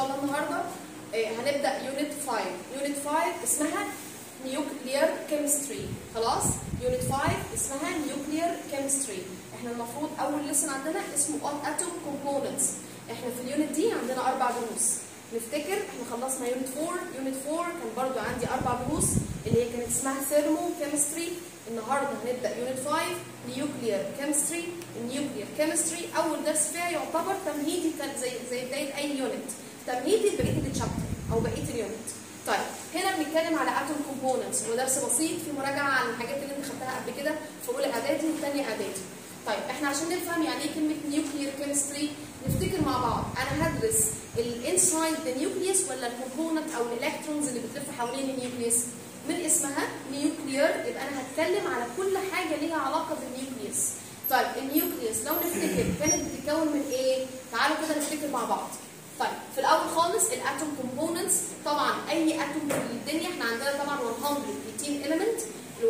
شاء الله النهارده هنبدا يونت 5. يونت 5 اسمها نيوكليير كيمستري. خلاص، يونت 5 اسمها نيوكليير كيمستري. احنا المفروض اول ليسن عندنا اسمه اتوم كومبوننتس. احنا في اليونت دي عندنا 4 دروس. نفتكر احنا خلصنا يونت 4. يونت 4 كان برضو عندي 4 دروس اللي هي كانت اسمها ثيرمو كيمستري. النهارده هنبدا يونت 5 نيوكليير كيمستري. النيوكليير كيمستري اول درس فيها يعتبر تمهيدي زي بدايه اي يونت، تمهيدي لبقيه الشابتر او بقيه اليونت. طيب هنا بنتكلم على اتوم كومبوننتس، ودرس بسيط في مراجعه عن الحاجات اللي انت خدتها قبل كده في اولى اعدادي وثانيه اعدادي. طيب احنا عشان نفهم يعني ايه كلمه نيوكليير كيمستري نفتكر مع بعض. انا هدرس الانسايد ذا نيوكليوس ولا الكومبوننت او الالكترونز اللي بتلف حوالين النيوكليوس؟ من اسمها نيوكليير يبقى انا هتكلم على كل حاجه ليها علاقه بالنيوكليوس. طيب النيوكليوس لو نفتكر كانت بتتكون من ايه؟ تعالوا كده نفتكر مع بعض. طيب في الاول خالص الاتوم كومبوننتس، طبعا اي اتوم في الدنيا احنا عندنا طبعا 118 element. ال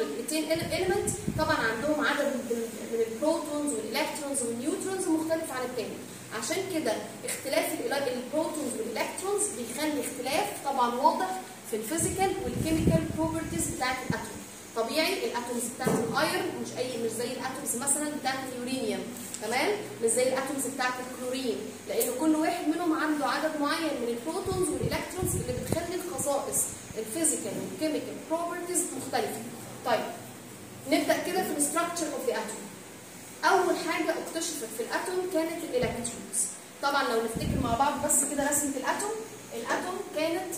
118 element طبعا عندهم عدد من البروتونز والالكترونز والنيوترونز مختلف عن الثاني. عشان كده اختلاف البروتونز والالكترونز بيخلي اختلاف طبعا واضح في الفيزيكال والكيميكال بروبرتيز بتاعت الاتوم. طبيعي الاتومز بتاعت الايرون مش زي الاتومز مثلا بتاعت اليورانيوم، تمام؟ مش زي الاتومز بتاعت الكلورين، لان كل واحد منهم عنده عدد معين من البروتونز والالكترونز اللي بتخلي الخصائص الفيزيكال والكيميكال بروبرتيز مختلفه. طيب نبدا كده في الستراكشر اوف ذا اتوم. اول حاجه اكتشفت في الاتوم كانت الالكترونز. طبعا لو نفتكر مع بعض بس كده رسمه الاتوم. الاتوم كانت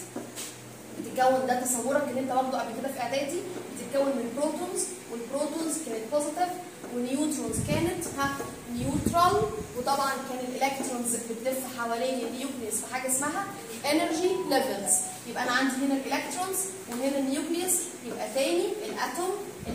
بتتكون، ده تصورك اللي انت واخده قبل كده في اعدادي، بتتكون من بروتونز، والبروتونز كانت بوزيتيف والنيوترونز كانت نيوترال، وطبعا كان الالكترونز بتلف حوالين النيوكليوس في حاجه اسمها انرجي ليفلز. يبقى انا عندي هنا الالكترونز وهنا النيوكليوس. يبقى تاني الاتوم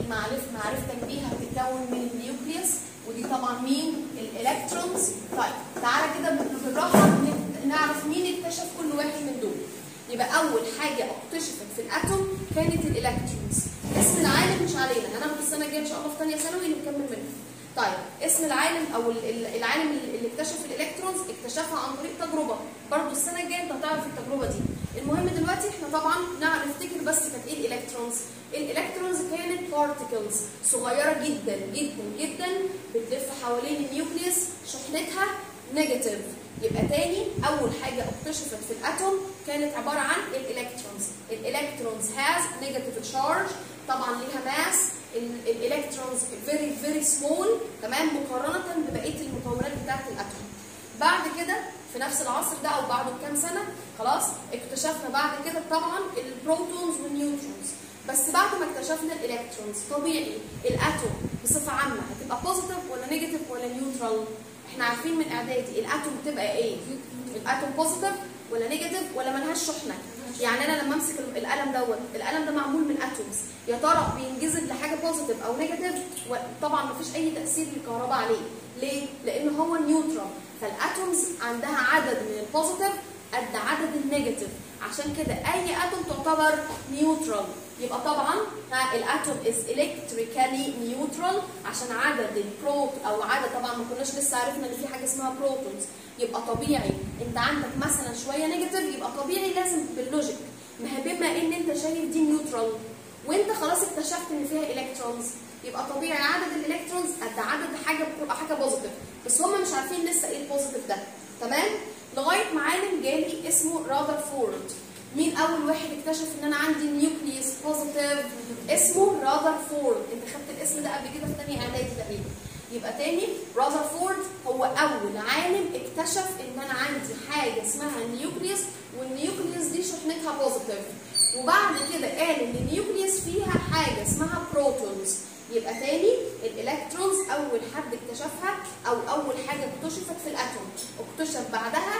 معرفتك بيها بتتكون من النيوكليوس، ودي طبعا مين؟ الالكترونز. طيب تعالى كده بالراحه نعرف مين اكتشف كل واحد من دول. يبقى اول حاجه اكتشفت في الاتوم كانت الالكترونز. اسم العالم مش علينا، هناخد السنه الجايه ان شاء الله في ثانيه ثانوي نكمل منه. طيب اسم العالم او العالم اللي اكتشف الالكترونز اكتشفها عن طريق تجربه، برضه السنه الجايه انت هتعرف التجربه دي. المهم دلوقتي احنا طبعا نفتكر بس كانت ايه الالكترونز. الالكترونز كانت بارتكلز صغيره جدا جدا جدا بتلف حوالين النيوكليوس، شحنتها نيجاتيف. يبقى تاني اول حاجه اكتشفت في الاتوم كانت عباره عن الالكترونز. الالكترونز هاز نيجاتيف تشارج، طبعا ليها ماس. الالكترونز فيري فيري سمول، تمام، مقارنه ببقيه المكونات بتاعه الاتوم. بعد كده في نفس العصر ده او بعده بكام سنه خلاص اكتشفنا بعد كده طبعا البروتونز والنيوترونز. بس بعد ما اكتشفنا الالكترونز طبيعي الاتوم بصفه عامه هتبقى بوزيتيف ولا نيجاتيف ولا نيوترال؟ احنا عارفين من اعدادي الاتوم بتبقى ايه؟ الاتوم بوزيتيف ولا نيجاتيف ولا ملهاش شحنه؟ يعني انا لما امسك القلم القلم ده معمول من اتومز، يا ترى بينجذب لحاجه بوزيتيف او نيجاتيف؟ طبعا مفيش اي تاثير للكهرباء عليه. ليه؟ لان هو نيوترال. فالاتومز عندها عدد من البوزيتيف قد عدد النيجاتيف، عشان كده اي اتوم تعتبر نيوترال. يبقى طبعا الاتوم از الكتريكالي نيوترال عشان عدد البروت او عدد، طبعا ما كناش لسه عرفنا ان في حاجه اسمها بروتونز. يبقى طبيعي انت عندك مثلا شويه نيجاتيف، يبقى طبيعي لازم باللوجيك ما هي بما ان انت شايف دي نيوترال وانت خلاص اكتشفت ان فيها الكترونز، يبقى طبيعي عدد الالكترونز قد عدد حاجه بوزيتيف، بس هم مش عارفين لسه ايه البوزيتيف ده، تمام؟ لغايه ما عالم جالي اسمه راذرفورد. مين اول واحد اكتشف ان انا عندي نيوكليوس بوزيتيف؟ اسمه راذرفورد. انت خدت الاسم ده قبل كده في ثانيه اعدادي تقريبا. يبقى تاني راذرفورد هو اول عالم اكتشف ان انا عندي حاجه اسمها نيوكليوس، والنيوكليوس دي شحنتها بوزيتيف. وبعد كده قال ان النيوكليوس فيها حاجه اسمها بروتونز. يبقى تاني الالكترونز اول حد اكتشفها او اول حاجه اكتشفت في الاتوم. اكتشف بعدها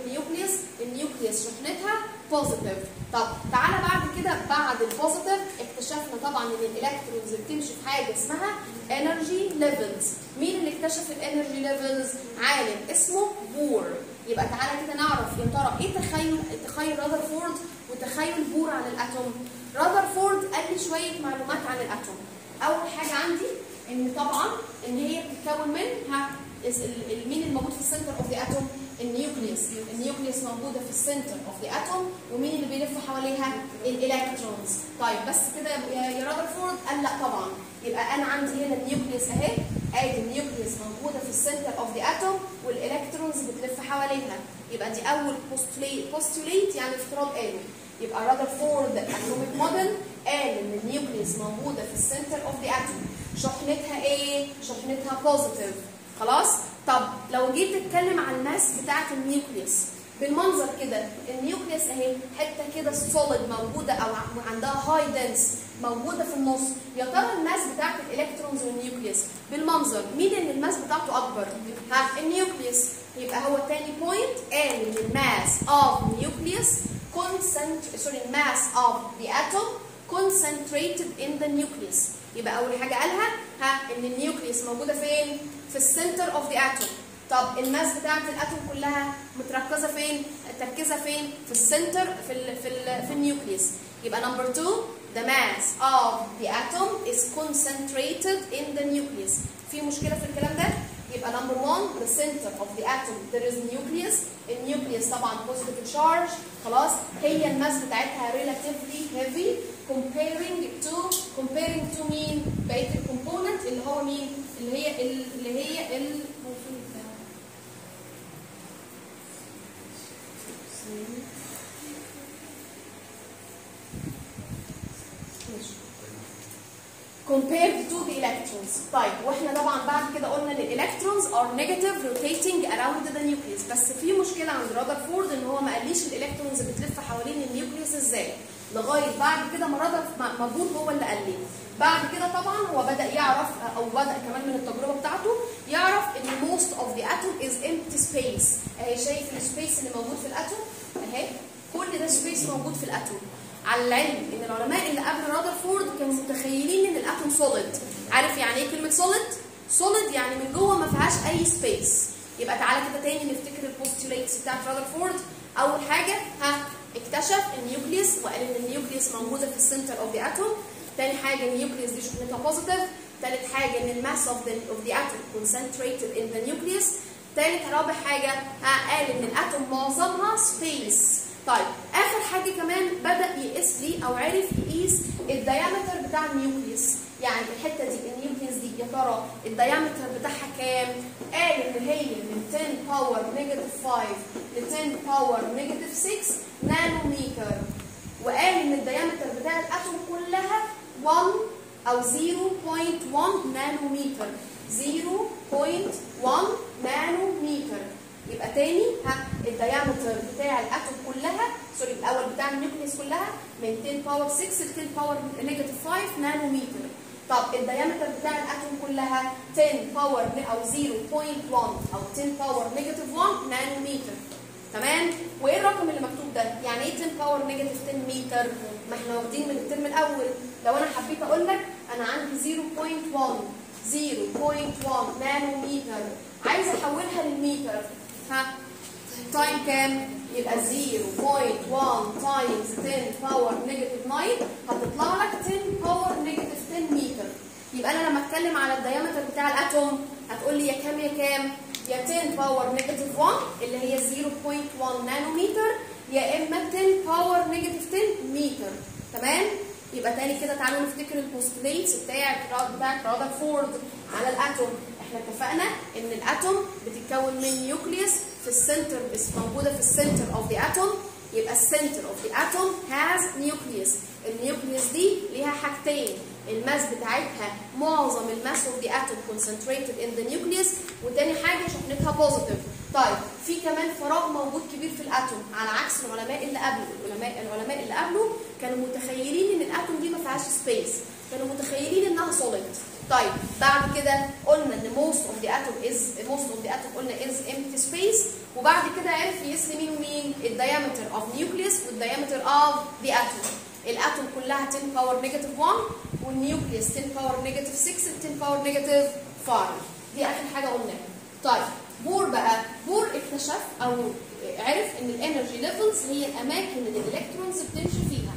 النيوكليوس شحنتها بوزيتيف. طب تعالى بعد كده بعد البوزيتيف اكتشفنا طبعا ان الالكترونز بتمشي في حاجه اسمها انرجي ليفلز. مين اللي اكتشف الانرجي ليفلز؟ عالم اسمه بور. يبقى تعالى كده نعرف يا ترى ايه تخيل راذرفورد وتخيل بور عن الاتوم. راذرفورد قال لي شويه معلومات عن الاتوم. اول حاجه عندي ان طبعا ان هي بتتكون من مين الموجود في السنتر اوف ذا اتوم؟ النيوكليوس. النيوكليوس موجوده في السنتر اوف ذا اتوم، ومين اللي بيلف حواليها؟ الالكترونز. طيب بس كده يا رادرفورد؟ قال لا طبعا. يبقى انا عندي هنا النيوكليوس اهي، ادي النيوكليوس موجوده في السنتر اوف ذا اتوم والالكترونز بتلف حواليها. يبقى دي اول بوستوليت يعني افتراض قالوا. يبقى رادرفورد اتوميك موديل قال ان النيوكليوس موجوده في السنتر اوف ذا اتوم. شحنتها ايه؟ شحنتها بوزيتيف. خلاص؟ طب لو جيت اتكلم عن الماس بتاعه النيوكليوس بالمنظر كده، النيوكليوس اهي حته كده سوليد موجوده او عندها هاي دنس موجوده في النص. يا ترى الماس بتاعه الالكترونز والنيوكليوس بالمنظر مين اللي الماس بتاعته اكبر؟ ها النيوكليوس. يبقى هو تاني بوينت قال ان الماس اوف نيوكليوس mass of the atom concentrated in the nucleus. يبقى اول حاجه قالها ان النيوكليوس موجوده فين؟ في السنتر اوف ذا اتوم. طب الماس بتاعه الاتوم كلها متركزه فين؟ تركيزها فين؟ في السنتر في النيوكليوس. يبقى نمبر 2 the mass of the atom is concentrated in the nucleus. في مشكله في الكلام ده؟ يبقى نمبر 1 the center of the atom there is nucleus. النيوكليوس طبعا positive charge. خلاص؟ هي الماس بتاعتها relatively heavy comparing to مين؟ بقيه الكومبوننت اللي هو مين؟ اللي هي compared to the electrons. طيب واحنا طبعا بعد كده قلنا ان الالكترونز are negative rotating around the nucleus. بس في مشكله عند رادرفورد ان هو ما قاليش الالكترونز بتلف حوالين النيوكليوس ازاي. لغايه بعد كده ما بور هو اللي قال لي. بعد كده طبعا هو بدا يعرف او بدا كمان من التجربه بتاعته يعرف ان most of the atom is empty space. اهي شايف السبيس اللي موجود في الاتوم اهي، كل ده سبيس موجود في الاتوم. على العلم ان العلماء اللي قبل رادرفورد كانوا متخيلين ان الاتوم سوليد. عارف يعني ايه كلمه سوليد؟ سوليد يعني من جوه ما فيهاش اي سبيس. يبقى تعالى كده تاني نفتكر البوستوليتس بتاعت رادرفورد. اول حاجه اكتشف النيوكليوس وقال ان النيوكليوس موجوده في السنتر اوف ذا اتوم. تاني حاجه النيوكليوس دي شحنتها بوزيتيف. تالت حاجه ان الماس اوف ذا اتوم concentrated in the nucleus. تالت رابع حاجه قال ان الاتوم معظمها سبيس. طيب اخر حاجه كمان بدا يقيس لي او عرف يقيس الدايمتر بتاع النيوكليوس. يعني الحته دي النيوكليوس دي يا ترى الدايمتر بتاعها كام؟ قال ان هي من 10 باور نيجاتيف 5 ل 10 باور نيجاتيف 6 نانومتر. وقال ان الدايمتر بتاع الاتوم كلها 1 او 0.1 نانومتر. 0.1 نانومتر. يبقى تاني الدايمتر بتاع الاتوم كلها الاول بتاع النيوكليوس كلها من 10 باور 6 ل 10 باور نيجاتيف 5 نانومتر. طب الدايمتر بتاع الاتوم كلها 10 باور او 0.1 او 10 باور نيجاتيف 1 نانومتر. تمام؟ وايه الرقم اللي مكتوب ده؟ يعني ايه 10 باور نيجاتيف 10 متر؟ ما احنا واخدين من الترم الاول. لو انا حبيت اقول لك انا عندي 0.1 نانومتر، عايز احولها للمتر. تايم كام؟ يبقى 0.1 تايمز 10 باور نيجاتيف 9 هتطلع لك 10 باور نيجاتيف 10 متر. يبقى انا لما اتكلم على الدايمتر بتاع الاتوم هتقول لي يا كام يا كام؟ يا 10 باور نيجاتيف 1 اللي هي 0.1 نانومتر، يا اما 10 باور نيجاتيف 10 متر. تمام؟ يبقى تاني كده تعالوا نفتكر البوستوليتس بتاعت رادرفورد على الاتوم. احنا اتفقنا ان الاتوم بتتكون من نيوكليوس في السنتر، بس موجوده في السنتر اوف ذا اتوم. يبقى السنتر اوف ذا اتوم هاز نيوكليوس. النيوكليوس دي ليها حاجتين، الماس بتاعتها معظم الماس اوف ذا اتوم concentrated in the nucleus، وتاني حاجه شحنتها بوزيتيف. طيب في كمان فراغ موجود كبير في الاتوم على عكس العلماء اللي قبله. العلماء اللي قبله كانوا متخيلين ان الاتوم دي ما فيهاش سبيس، كانوا متخيلين انها سوليد. طيب بعد كده قلنا ان most of the atom قلنا is empty space، وبعد كده عرف يقيس لي مين ومين؟ الدايمتر اوف نيوكليوس والدايمتر اوف ذا اتوم. الاتوم كلها 10 باور نيجاتيف 1 والنيوكليوس 10 باور نيجاتيف 6 10 باور نيجاتيف 5. دي اخر حاجه قلناها. طيب بور بقى، بور اكتشف او عرف ان الانرجي ليفلز هي الاماكن اللي الالكترونز بتمشي فيها.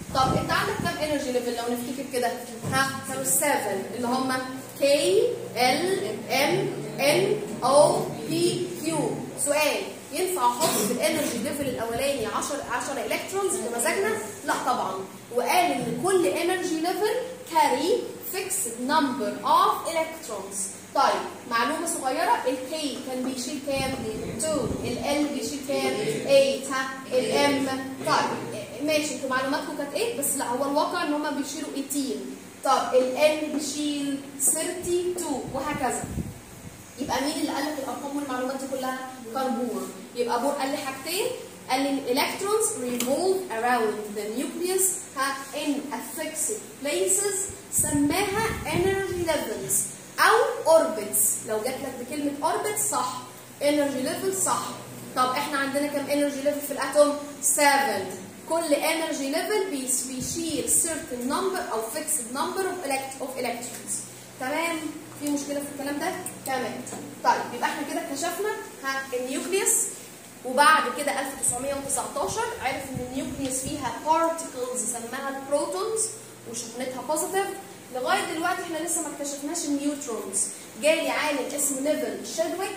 طب انت عندك كام انرجي ليفل لو نفتكر كده؟ ها كانوا 7 اللي هم كي ال ام ان او بي كيو. سؤال، ينفع احط في الانرجي ليفل الاولاني 10 الكترونز بمزاجنا؟ لا طبعا. وقال ان كل انرجي ليفل كاري fixed number of electrons. طيب معلومه صغيره، الكي كان بيشيل كام؟ 2. ال بيشيل كام؟ 8. ها الام طيب ماشي، انتوا معلوماتكم كانت ايه؟ بس لا هو الواقع ان هم بيشيلوا 18. طب الان بيشيل 32 وهكذا. يبقى مين اللي قال لك الارقام والمعلومات دي كلها؟ كان بور. يبقى بور قال لي حاجتين، قال لي electrons revolve around the nucleus in a fixed places، سماها energy levels او orbits. لو جات لك بكلمه orbits صح، energy level صح. طب احنا عندنا كم energy level في الاتوم؟ 7. كل energy level بيشيل certain number او fixed number of electrons. تمام؟ في مشكله في الكلام ده؟ تمام. طيب يبقى احنا كده اكتشفنا النيوكليوس، وبعد كده 1919 عرف ان النيوكليوس فيها particles سماها البروتونز وشحنتها بوزيتيف. لغايه دلوقتي احنا لسه ما اكتشفناش النيوترونز. جالي عالم اسمه نيفل شيدويك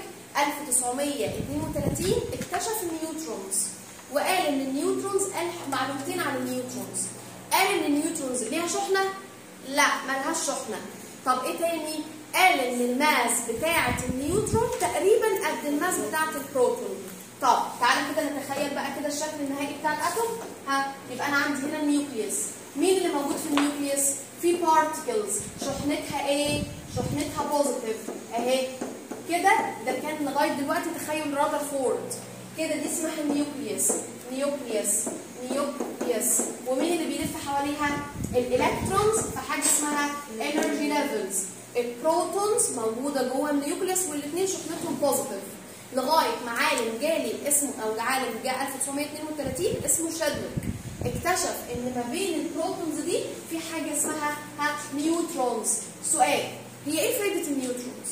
1932 اكتشف النيوترونز، وقال ان النيوترونز، قال معلومتين عن النيوترونز. قال ان النيوترونز ليها شحنه؟ لا مالهاش شحنه. طب ايه تاني؟ قال ان الماس بتاعه النيوترون تقريبا قد الماس بتاعه البروتون. طب تعالى كده نتخيل بقى كده الشكل النهائي بتاع الاتوم. يبقى انا عندي هنا النيوكليوس. مين اللي موجود في النيوكليوس؟ في بارتكلز شحنتها ايه؟ شحنتها بوزيتيف اهي كده. ده كان لغايه دلوقتي تخيل رادرفورد كده. دي اسمها النيوكليوس. نيوكليوس. ومين اللي بيلف حواليها؟ الالكترونز في حاجه اسمها انرجي ليفلز. البروتونز موجوده جوه النيوكليوس والاثنين شحنتهم بوزيتيف. لغايه ما عالم جالي اسمه، او عالم جاء 1932 اسمه شيدويك، اكتشف ان ما بين البروتونز دي في حاجه اسمها نيوترونز. سؤال، هي ايه فايده النيوترونز؟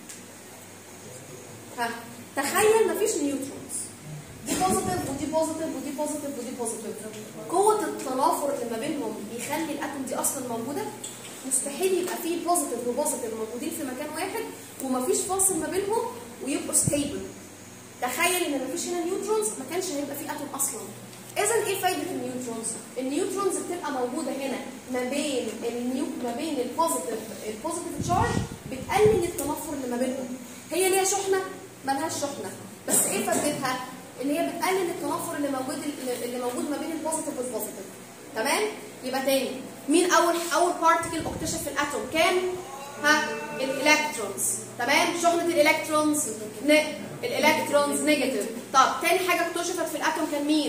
تخيل مفيش نيوترونز، دي بوزيتيف ودي بوزيتيف ودي بوزيتيف ودي بوزيتيف. قوه التنافر اللي ما بينهم بيخلي الاتوم دي اصلا موجوده؟ مستحيل يبقى فيه بوزيتيف وبوزيتيف موجودين في مكان واحد ومفيش فاصل ما بينهم ويبقوا ستيبل. تخيل ان مفيش هنا نيوترونز، ما كانش هيبقى فيه اتوم اصلا. اذا ايه فايده النيوترونز؟ النيوترونز بتبقى موجوده هنا ما بين البوزيتيف تشارج، بتقلل التنافر اللي ما بينهم. هي ليها شحنه؟ مالهاش شحنه، بس ايه فائدتها؟ ان هي بتقلل التنافر اللي موجود ما بين البوزيتيف والبوزيتيف. تمام؟ يبقى تاني، مين اول بارتيكل اكتشف في الاتوم؟ كام؟ الالكترونز. تمام؟ شحنه الالكترونز الالكترونز نيجاتيف. طب تاني حاجه اكتشفت في الاتوم كان مين؟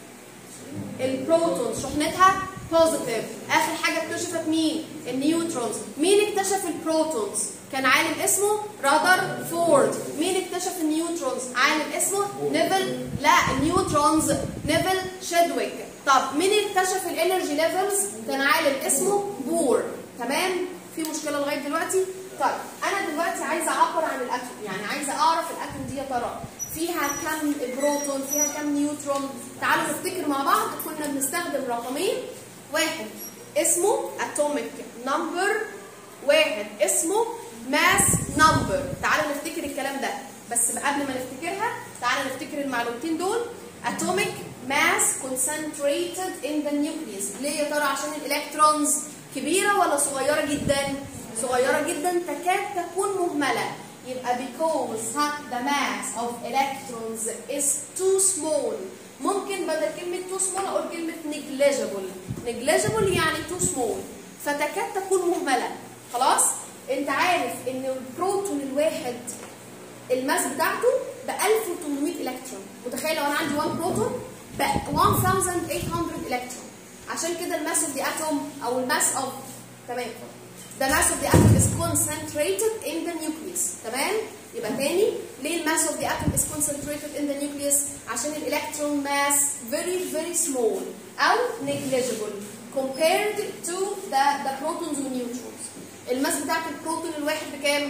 البروتونز شحنتها بوزيتيف. اخر حاجه اكتشفت مين؟ النيوترونز. مين اكتشف البروتونز؟ كان عالم اسمه رادرفورد. مين اكتشف النيوترونز؟ عالم اسمه نيفل، لا النيوترونز نيفل شيدويك. طب مين اكتشف الانرجي ليفلز؟ كان عالم اسمه بور. تمام؟ في مشكله لغايه دلوقتي؟ طيب انا دلوقتي عايزه اعبر عن الاتوم، يعني عايزه اعرف الاتوم دي يا ترى فيها كم بروتون، فيها كم نيوترون. تعالوا نفتكر مع بعض، كنا بنستخدم رقمين، واحد اسمه اتوميك نمبر، واحد اسمه ماس نمبر. تعالوا نفتكر الكلام ده، بس قبل ما نفتكرها تعالوا نفتكر المعلومتين دول. اتوميك ماس concentrated in the nucleus. ليه يا ترى؟ عشان الالكترونز كبيره ولا صغيره جدا؟ صغيره جدا، تكاد تكون مهمله. يبقى because the mass of electrons is too small. ممكن بدل كلمة too small أقول كلمة negligible يعني too small، فتكاد تكون مهملة. خلاص؟ أنت عارف إن البروتون الواحد الماس بتاعته ب 1800 إلكترون. متخيل لو أنا عندي 1 بروتون ب 1800 إلكترون. عشان كده الماس of the atom أو الماس of، تمام، the mass of the atom is concentrated in the nucleus. تمام؟ يبقى تاني، ليه الماس of the atom is concentrated in the nucleus؟ عشان الالكترون mass very small أو negligible compared to the protons and neutrons. الماس بتاعت البروتون الواحد بكام؟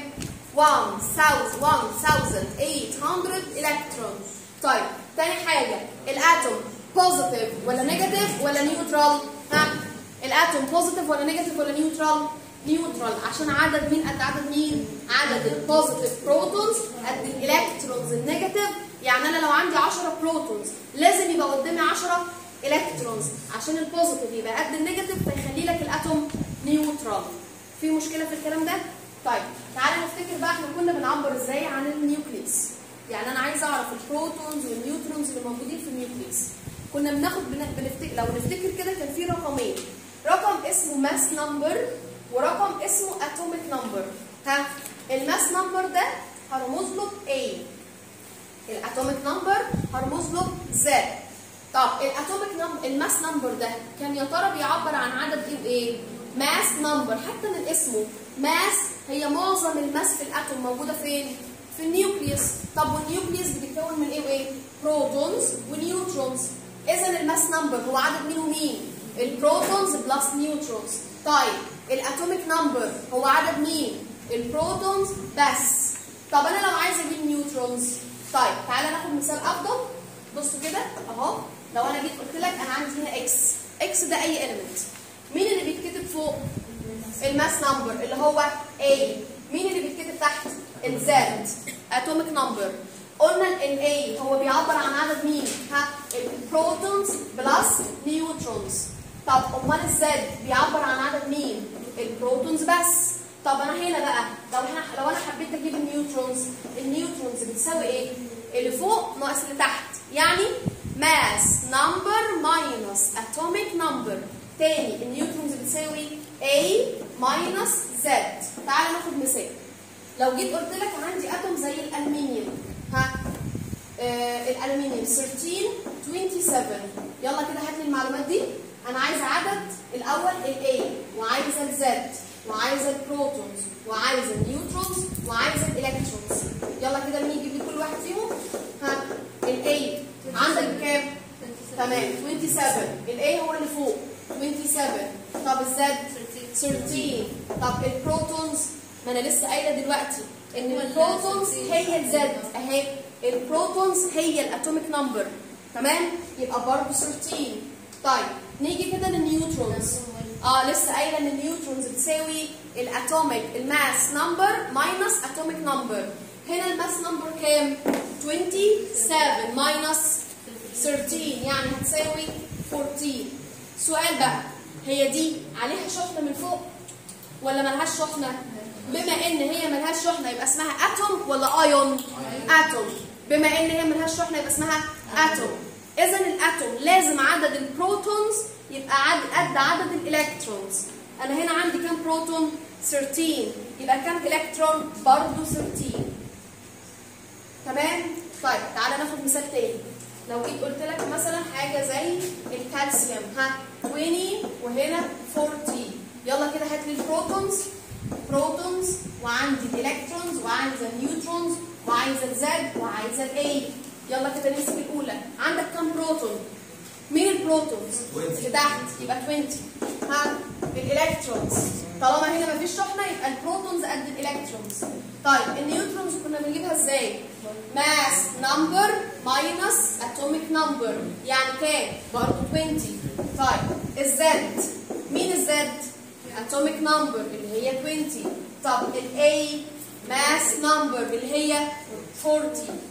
1800 إلكترون. طيب تاني حاجة، الاتوم بوزيتيف ولا نيجاتيف ولا نيوترال؟ ها الاتوم بوزيتيف ولا نيجاتيف ولا نيوترال؟ نيوترال، عشان عدد مين قد عدد مين؟ عدد البوزيتيف بروتونز قد الالكترونز النيجاتيف. يعني انا لو عندي 10 بروتونز لازم يبقى قدامي 10 الكترونز عشان البوزيتيف يبقى قد النيجاتيف فيخلي لك الاتوم نيوترال. في مشكله في الكلام ده؟ طيب تعالى نفتكر بقى احنا كنا بنعبر ازاي عن النيوكليس. يعني انا عايزه اعرف البروتونز والنيوترونز اللي موجودين في النيوكليس. كنا بناخد لو نفتكر كده كان في رقمين، رقم اسمه ماس نمبر ورقم اسمه اتوميك نمبر. ها الماس نمبر ده هرمز له A، الاتوميك نمبر هرمز له Z. طب الاتوميك نمبر الماس نمبر ده كان يا ترى بيعبر عن عدد ايه وايه؟ ماس نمبر، حتى من اسمه ماس هي معظم الماس في الاتوم موجوده فين؟ في النيوكليوس. طب والنيوكليوس بيتكون من ايه وايه؟ بروتونز ونيوترونز. اذا الماس نمبر هو عدد مين ومين؟ البروتونز بلس نيوترونز. طيب الاتوميك نمبر هو عدد مين؟ البروتونز بس. طب انا لو عايزه اجيب نيوترونز، طيب تعالى ناخد مثال افضل. بصوا كده اهو، لو انا جيت قلت لك انا عندي هنا اكس ده اي اليمنت، مين اللي بيتكتب فوق؟ الماس نمبر اللي هو A. مين اللي بيتكتب تحت؟ الزد اتوميك نمبر. قلنا ال A هو بيعبر عن عدد مين؟ ها البروتونز بلس نيوترونز. طب امال الزد بيعبر عن عدد مين؟ البروتونز بس. طب انا هنا بقى لو انا حبيت اجيب النيوترونز بتساوي ايه؟ اللي فوق ناقص اللي تحت، يعني ماس نمبر ماينس اتوميك نمبر. تاني النيوترونز بتساوي A ماينس Z. تعالى ناخد مثال. لو جيت قلت لك عندي اتوم زي الالمنيوم، ها الالمنيوم 13 27. يلا كده هات لي المعلومات دي. انا عايزه عدد الاول A، وعايزه Z، وعايزه البروتونز، وعايزه النيوترونز، وعايزه الالكترونز. يلا كده مين يجيب لي كل واحد فيهم؟ ها A عندك كام؟ تمام 27. A هو اللي فوق 27. طب الزد 13. طب البروتونز، ما انا لسه قايله دلوقتي ان البروتونز هي الزد اهي، البروتونز هي الاتوميك نمبر، تمام؟ يبقى برضه 13. طيب نيجي كده للنيوترونز. لسه قايله ان النيوترونز بتساوي الاتوميك الماس نمبر ماينس اتوميك نمبر. هنا الماس نمبر كام؟ 27 ماينس 13 يعني هتساوي 14. سؤال بقى، هي دي عليها شحنه من فوق ولا ملهاش شحنه؟ بما ان هي ملهاش شحنه يبقى اسمها اتوم ولا ايون؟ اتوم. بما ان هي ملهاش شحنه يبقى اسمها اتوم. اذا الاتوم لازم عدد البروتونز يبقى قد عدد الالكترونز. انا هنا عندي كام بروتون؟ 13. يبقى كام الكترون؟ برضه 13. تمام؟ طيب تعالى ناخد مثال تاني. لو جيت قلت لك مثلا حاجه زي الكالسيوم، ها 20 وهنا 40. يلا كده هات لي البروتونز وعندي الالكترونز وعايزه النيوترونز وعايزه الزد وعايزه الاي. يلا كده نمسك الاولى. عندك كام بروتون؟ مين البروتونز؟ اللي تحت يبقى 20. ها الالكترونز طالما هنا مفيش شحنه يبقى البروتونز قد الالكترونز. طيب النيوترونز كنا بنجيبها ازاي؟ ماس نمبر ماينس اتوميك نمبر، يعني كام؟ برضه 20. طيب الزد، مين الزد؟ اتوميك نمبر اللي هي 20. طب الاي ماس نمبر اللي هي 40.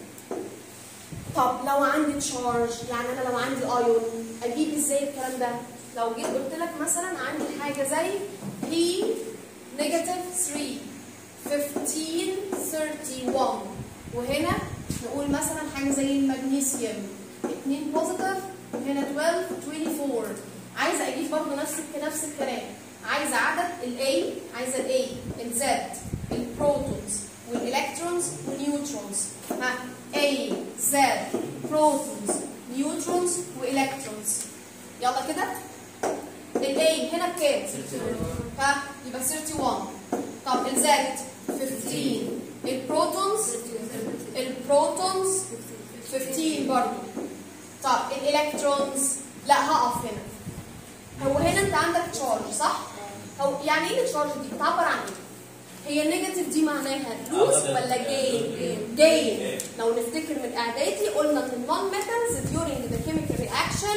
طب لو عندي تشارج، يعني انا لو عندي ايون اجيب ازاي الكلام ده؟ لو جيت قلت لك مثلا عندي حاجه زي P -3 15 31، وهنا نقول مثلا حاجه زي المغنيسيوم 2 بوزيتيف وهنا 12 24. عايزه اجيب برضه نفس الكلام، عايزه عدد الاي، عايزه الاي الزد البروتونز والالكترونز والنيوترونز. ها A Z بروتونز نيوترونز والكترونز. يلا كده الاي هنا بكام؟ ها يبقى 31. طب الزد 15. البروتونز 15 برضه. طب الالكترونز لا هقف هنا. هو هنا انت عندك تشارج صح؟ هو يعني ايه التشارج دي؟ بتعبر عن ايه؟ هي النيجاتيف دي معناها لوس ولا جين؟ جين. لو نفتكر من اعدادي قلنا ان النون ميتالز during the chemical reaction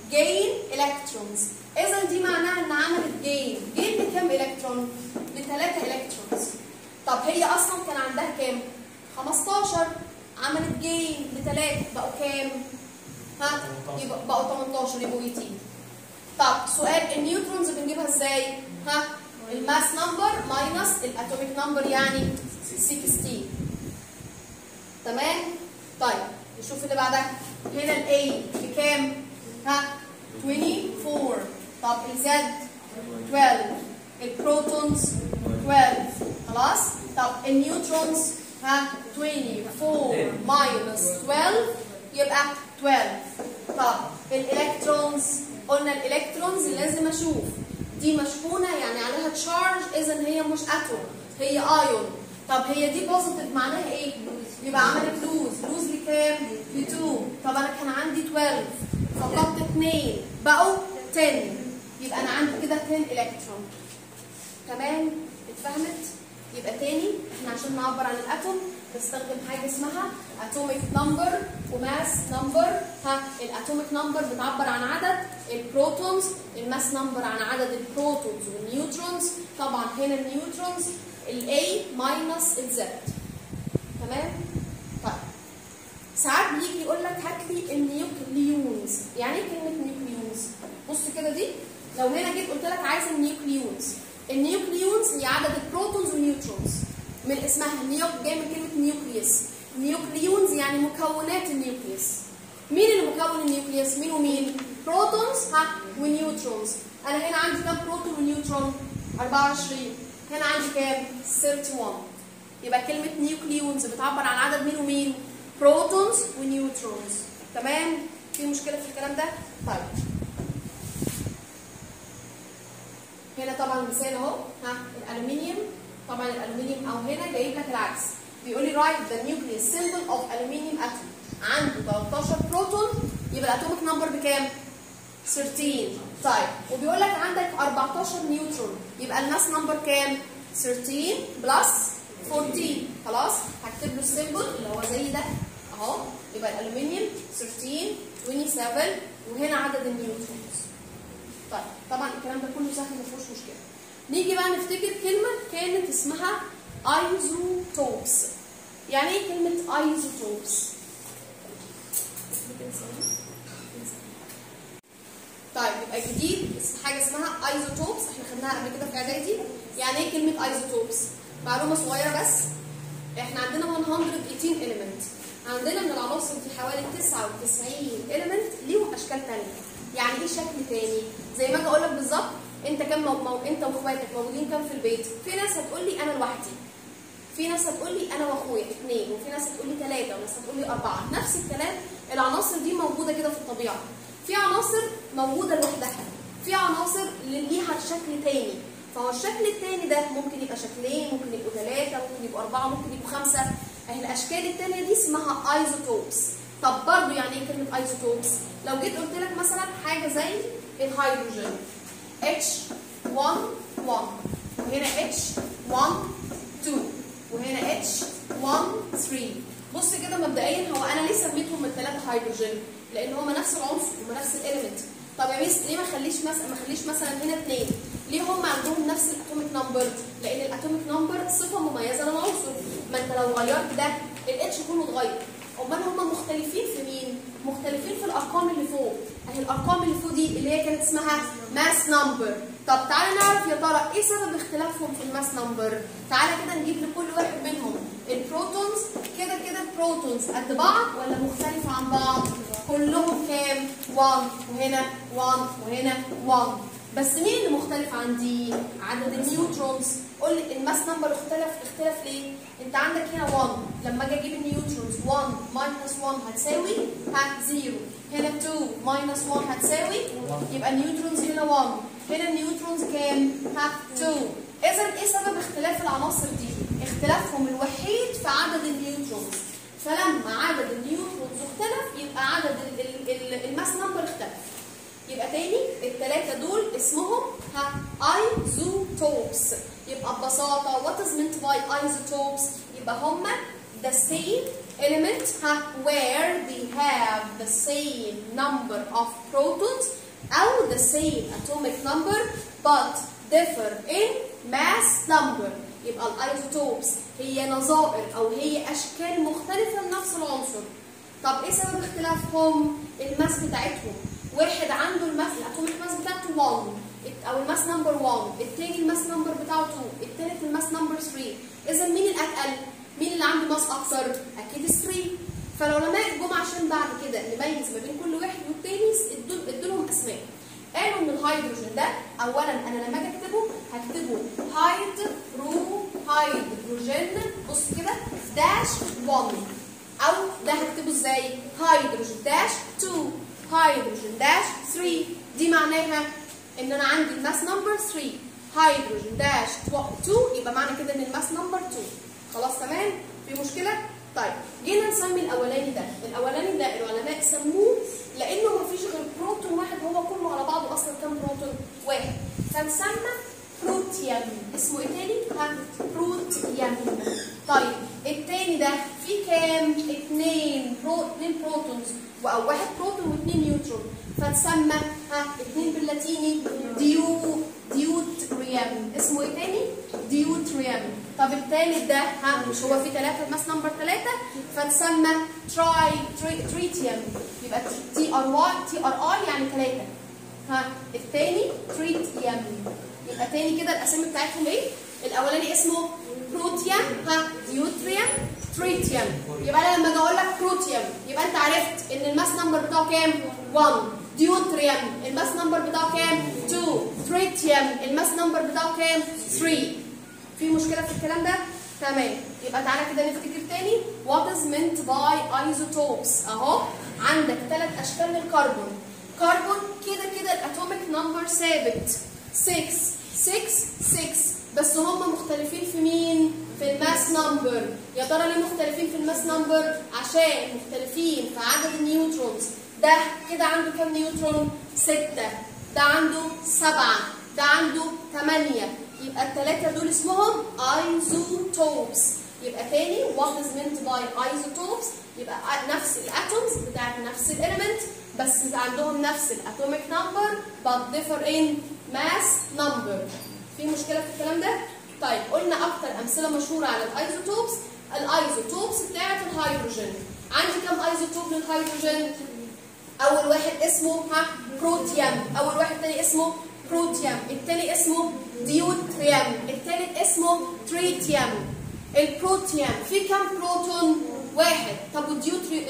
gain electrons. اذا دي معناها ان عملت gain لكام الكترون؟ ل3 الكترونز. طب هي اصلا كان عندها كام؟ 15. عملت gain ل3 بقوا كام؟ ها؟ يبقى بقوا 18 يبقوا 18. طب سؤال النيوترونز بنجيبها ازاي؟ ها؟ الماس نمبر ماينس الاتوميك نمبر يعني 16. تمام؟ طيب نشوف اللي بعدها. هنا الاي بكام؟ ها؟ 24. طب الزد 12. البروتونز 12. خلاص؟ طب النيوترونز ها؟ 24 ماينس 12 يبقى 12. طب الالكترونز قلنا الالكترونز لازم اشوف دي مشحونه يعني عليها تشارج، اذا هي مش اتوم هي ايون. طب هي دي بوزيتيف معناها ايه؟ يبقى عملت لوز لكام؟ ل 2. طب انا كان عندي 12 فقدت 2 بقوا 10، يبقى انا عندي كده 10 الكترون. تمام؟ اتفهمت؟ يبقى تاني احنا عشان نعبر عن الاتوم بستخدم حاجه اسمها اتوميك نمبر وماس نمبر. ها الاتوميك نمبر بتعبر عن عدد البروتونز، الماس نمبر عن عدد البروتونز والنيوترونز. طبعا هنا النيوترونز الاي ماينس الزد. تمام؟ طيب ساعات بيجي يقول لك هات لي النيوكليونز. يعني ايه كلمه نيوكليونز؟ بص كده دي لو هنا جيت قلت لك عايز النيوكليونز. النيوكليونز هي عدد البروتونز والنيوترونز. من اسمها نيوك جاي من كلمه نيوكليوس. نيوكليونز يعني مكونات النيوكليوس. مين اللي مكون النيوكليوس؟ مين ومين؟ بروتونز ها ونيوترونز. انا هنا عندي كام بروتون ونيوترون؟ 24. هنا عندي كام؟ 31. يبقى كلمه نيوكليونز بتعبر عن عدد مين ومين؟ بروتونز ونيوترونز. تمام؟ في مشكله في الكلام ده؟ طيب هنا طبعا مثال اهو ها الالومنيوم. طبعا الالومنيوم او هنا جايب لك العكس، بيقول لي write the nucleus symbol of aluminium atom. عنده 13 بروتون يبقى الاتوميك نمبر بكام؟ 13. طيب وبيقول لك عندك 14 نيوترون يبقى الماس نمبر كام؟ 13 بلس 14. خلاص هكتب له السيمبل اللي هو زي ده اهو. يبقى الالومنيوم 13 27 وهنا عدد النيوترونز. طيب طبعا الكلام ده كله سهل ما فيهوش مشكله. نيجي بقى نفتكر كلمه كانت اسمها ايزوتوبس. يعني ايه كلمه ايزوتوبس؟ طيب يبقى جديد حاجه اسمها ايزوتوبس احنا خدناها قبل كده في اعدادي. يعني ايه كلمه ايزوتوبس؟ معلومه صغيره بس، احنا عندنا 118 element. عندنا من العناصر دي حوالي 99 element ليهم اشكال ثانيه. يعني ايه شكل تاني؟ زي ما اجي اقول لك بالظبط انت كام انت واخواتك موجودين كام في البيت؟ في ناس هتقول لي انا لوحدي، في ناس هتقول لي انا واخويا 2، وفي ناس هتقول لي 3، وناس هتقول لي 4. نفس الكلام العناصر دي موجوده كده في الطبيعه. في عناصر موجوده لوحدها، في عناصر ليها شكل تاني. فهو الشكل التاني ده ممكن يبقى شكلين، ممكن يبقوا 3، ممكن يبقوا 4، ممكن يبقوا 5. اهي الاشكال التانيه دي اسمها ايزوتوبس. طب برضه يعني ايه كلمه ايزوتوبس؟ لو جيت قلت لك مثلا حاجه زي الهيدروجين H11 وهنا H12 وهنا H13. بص كده مبدئيا هو انا ليه سميتهم الثلاثه هيدروجين؟ لان هما نفس العنصر وما نفس الاليمنت. طب يا ميس ليه ما اخليش مثلا هنا 2؟ ليه هم عندهم نفس الاتوميك نمبر؟ لان الاتوميك نمبر صفه مميزه للعنصر. ما انت لو غيرت ده الاتش كله اتغير. امال هم مختلفين في مين؟ مختلفين في الارقام اللي فوق. اهي الارقام اللي فوق دي اللي هي كانت اسمها ماس نمبر. طب تعالى نعرف يا ترى ايه سبب اختلافهم في الماس نمبر؟ تعالى كده نجيب لكل واحد منهم البروتونز. كده البروتونز قد بعض ولا مختلفه عن بعض؟ كلهم كام؟ 1 وهنا 1 وهنا 1. بس مين اللي مختلف عندي؟ عدد النيوترونز. قول لي الماس نمبر اختلف ليه؟ انت عندك هنا 1، لما اجي اجيب النيوترونز 1 ماينس 1 هتساوي 0. هنا 2 ماينس 1 هتساوي يبقى النيوترونز هنا 1. هنا النيوترونز كام؟ 2. اذا ايه سبب اختلاف العناصر دي؟ اختلافهم الوحيد في عدد النيوترونز. فلما عدد النيوترونز اختلف يبقى عدد الماس نمبر اختلف. يبقى تاني الثلاثه دول اسمهم ايزوتوبس. يبقى ببساطه what is meant by isotopes؟ يبقى هما the same element where they have the same number of protons أو the same atomic number but differ in mass number. يبقى الايزوتوبس هي نظائر أو هي أشكال مختلفة لنفس العنصر. طب إيه سبب اختلافهم؟ الماس بتاعتهم. واحد عنده الماس الاتوميك ماس بتاعته 1 او الماس نمبر 1، الثاني الماس نمبر بتاعه 2، الثالث الماس نمبر 3. اذا مين الاتقل؟ مين اللي عنده ماس اكتر؟ اكيد 3. فالعلماء جم عشان بعد كده نميز ما بين كل واحد والتاني ادوا لهم اسماء. قالوا ان الهيدروجين ده اولا انا لما اجي اكتبه هكتبه هيدروجين بص كده داش 1، او ده هكتبه ازاي؟ هيدروجين داش 2، هيدروجين داش 3. دي معناها ان انا عندي الماس نمبر 3 هيدروجين داش 2، يبقى معنى كده ان الماس نمبر 2. خلاص تمام؟ في مشكله؟ طيب جينا نسمي الاولاني ده، الأولاني ده العلماء سموه لانه مفيش غير بروتون واحد، هو كله على بعضه اصلا كام بروتون؟ واحد، فنسمى بروتيوم. اسمه ايه تاني؟ بروتيوم. طيب التاني ده فيه كام؟ 2 بروتونز او 1 بروتون و2 نيوترون، فتسمى 2 باللاتيني ديوتريوم. اسمه ايه تاني؟ ديوتريوم. طب التالت ده مش هو فيه 3 الماس نمبر 3، فتسمى تريتيوم. يبقى تي ار اي يعني 3. التاني تريتيوم. يبقى تاني كده الاسامي بتاعتهم ايه؟ الاولاني اسمه بروتيوم، ديوتريوم، تريتيوم. يبقى انا لما اجي اقول لك بروتيوم يبقى انت عرفت ان الماس نمبر بتاعه كام؟ 1. ديوتريوم الماس نمبر بتاعه كام؟ 2. تريتيوم الماس نمبر بتاعه كام؟ 3. في مشكله في الكلام ده؟ تمام. يبقى تعالى كده نفتكر تاني what is meant by isotopes. اهو عندك 3 اشكال للكربون. كربون كده الاتوميك نمبر ثابت 6 6 6، بس هم مختلفين في مين؟ في الماس نمبر. يا ترى ليه مختلفين في الماس نمبر؟ عشان مختلفين في عدد النيوترونز. ده كده عنده كام نيوترون؟ 6، ده عنده 7، ده عنده 8. يبقى الثلاثة دول اسمهم ايزوتوبس. يبقى تاني what is meant by isotopes، يبقى نفس الاتومز بتاعت نفس الاليمنت بس عندهم نفس الاتوميك نمبر but differ in mass number. في مشكلة في الكلام ده؟ طيب قلنا أكتر أمثلة مشهورة على الأيزوتوبس. الأيزوتوبس بتاعت الهيدروجين. عندي كم أيزوتوب للهيدروجين؟ أول واحد اسمه بروتيوم، أول واحد تاني اسمه بروتيوم، التاني اسمه ديوتريوم، التالت اسمه تريتيوم. البروتيوم فيه كم بروتون؟ 1. طب والديوتريوم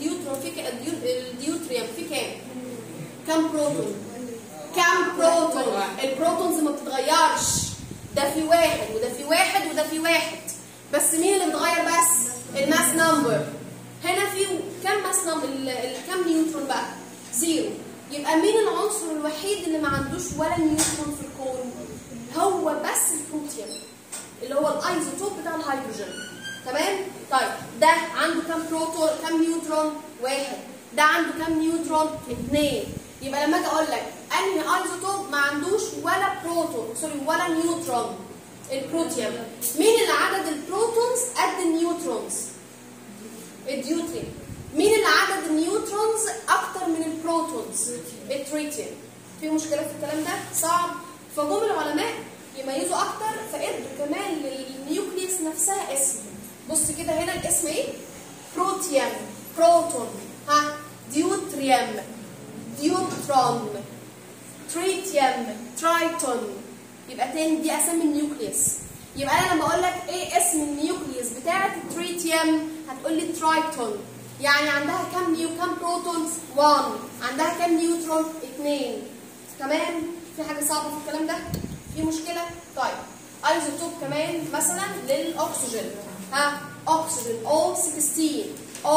فيه كام؟ كم بروتون؟ كم بروتون؟ البروتونز ما بتتغيرش، ده في 1 وده في 1 وده في 1، بس مين اللي بيتغير بس؟ الماس نمبر. هنا في كم ماس نمبر؟ كم نيوترون بقى؟ 0. يبقى مين العنصر الوحيد اللي ما عندوش ولا نيوترون في الكون؟ هو بس البروتيوم اللي هو الايزوتوب بتاع الهيدروجين. تمام؟ طيب ده عنده كم بروتون؟ كم نيوترون؟ 1. ده عنده كم نيوترون؟ 2. يبقى لما اجي اقول لك انهي ايزوتوب ما عندوش ولا بروتون ولا نيوترون؟ البروتيوم. مين اللي عدد البروتونز قد النيوترونز؟ الديوتريوم. مين اللي عدد النيوترونز اكتر من البروتونز؟ التريتيوم. في مشكله في الكلام ده؟ صعب. فجم العلماء يميزوا اكتر فادوا كمان للنيوكليوس نفسها اسم. بص كده هنا الاسم ايه؟ بروتيوم، بروتون، ديوتريوم، ديوترون، تريتيوم، ترايتون. يبقى تاني دي اسامي النيوكليوس. يبقى انا لما اقول لك ايه اسم النيوكليوس بتاعه التريتيوم هتقول لي ترايتون. يعني عندها كم بروتونز؟ 1. عندها كم نيوترون؟ 2. تمام؟ في حاجه صعبه في الكلام ده؟ في مشكله؟ طيب ايزوتوب كمان مثلا للاكسجين. اكسجين O16